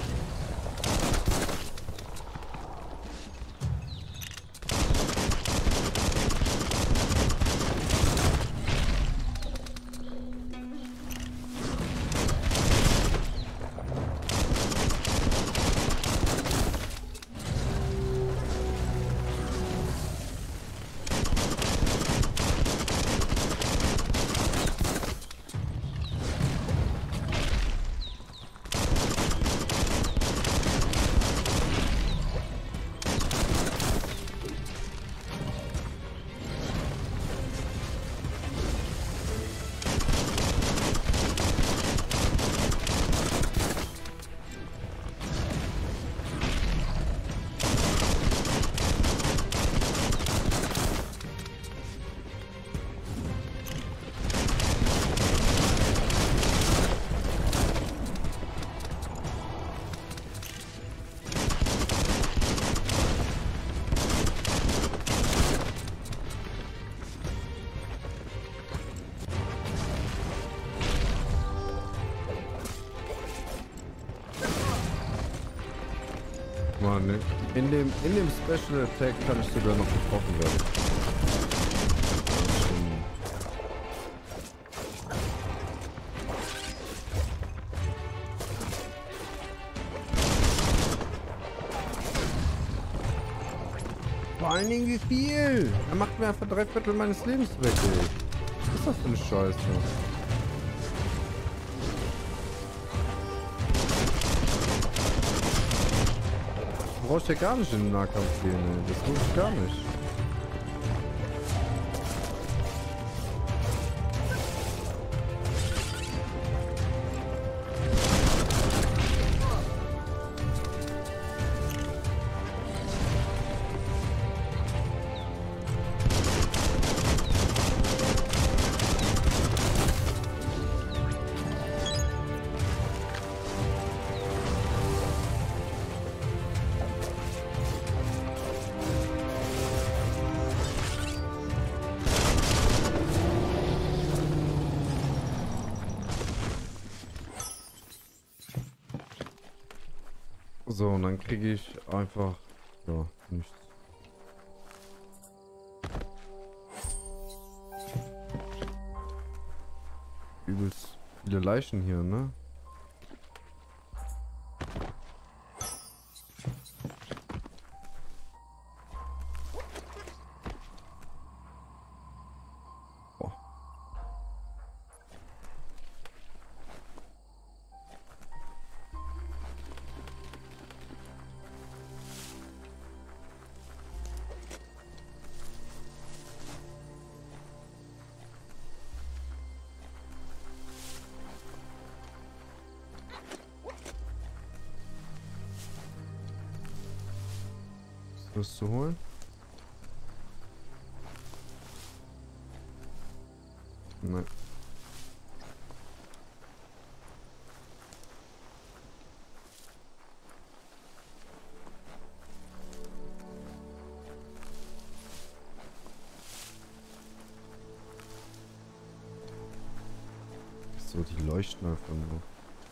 Mann, in dem Special Attack kann ich sogar noch getroffen werden. Vor allen Dingen wie viel? Er macht mir einfach 3/4 meines Lebens weg, ey. Was ist das für eine Scheiße? Du brauchst ja gar nicht in den Nahkampf gehen, ey. Das tue ich gar nicht. So, und dann kriege ich einfach, ja, nichts. Übelst viele Leichen hier, ne? Was zu holen? Nein. So, die leuchten einfach nur.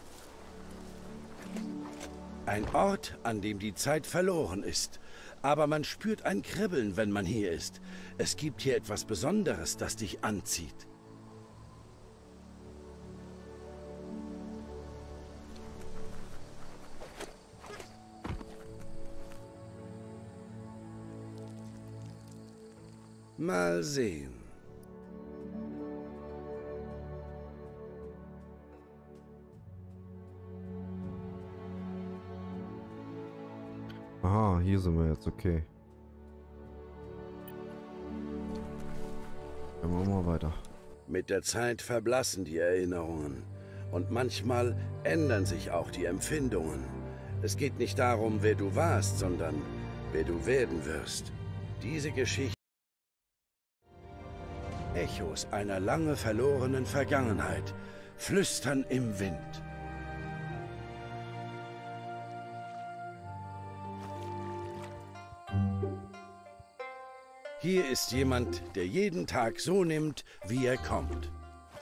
Ein Ort, an dem die Zeit verloren ist. Aber man spürt ein Kribbeln, wenn man hier ist. Es gibt hier etwas Besonderes, das dich anzieht. Mal sehen. Aha, hier sind wir jetzt, okay. Dann machen wir mal weiter. Mit der Zeit verblassen die Erinnerungen. Und manchmal ändern sich auch die Empfindungen. Es geht nicht darum, wer du warst, sondern wer du werden wirst. Diese Geschichte Echos einer lange verlorenen Vergangenheit flüstern im Wind. Hier ist jemand, der jeden Tag so nimmt, wie er kommt.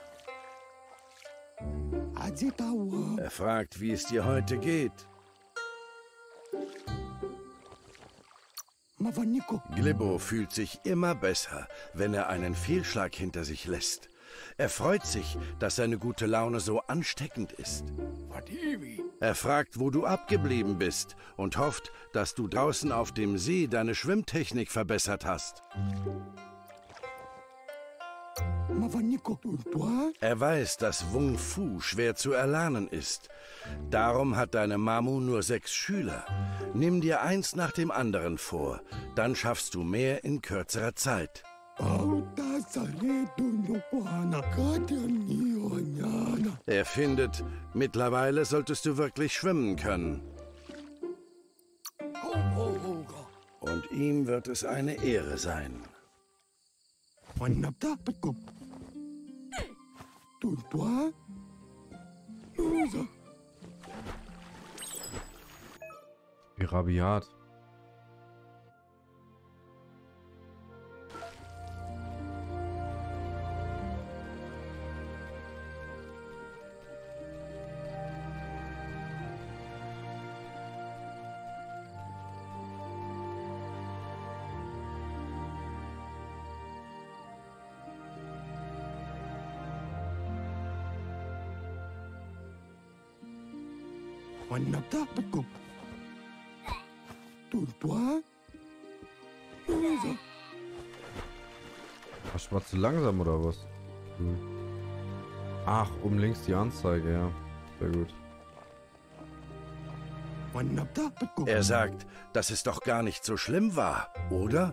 Er fragt, wie es dir heute geht. Glibbo fühlt sich immer besser, wenn er einen Fehlschlag hinter sich lässt. Er freut sich, dass seine gute Laune so ansteckend ist. Er fragt, wo du abgeblieben bist und hofft, dass du draußen auf dem See deine Schwimmtechnik verbessert hast. Er weiß, dass Wung Fu schwer zu erlernen ist. Darum hat deine Mamu nur 6 Schüler. Nimm dir eins nach dem anderen vor, dann schaffst du mehr in kürzerer Zeit. Er findet, mittlerweile solltest du wirklich schwimmen können. Und ihm wird es eine Ehre sein. Wie rabiat. Ach, war zu langsam oder was? Ach, oben links die Anzeige, ja. Sehr gut. Er sagt, dass es doch gar nicht so schlimm war, oder?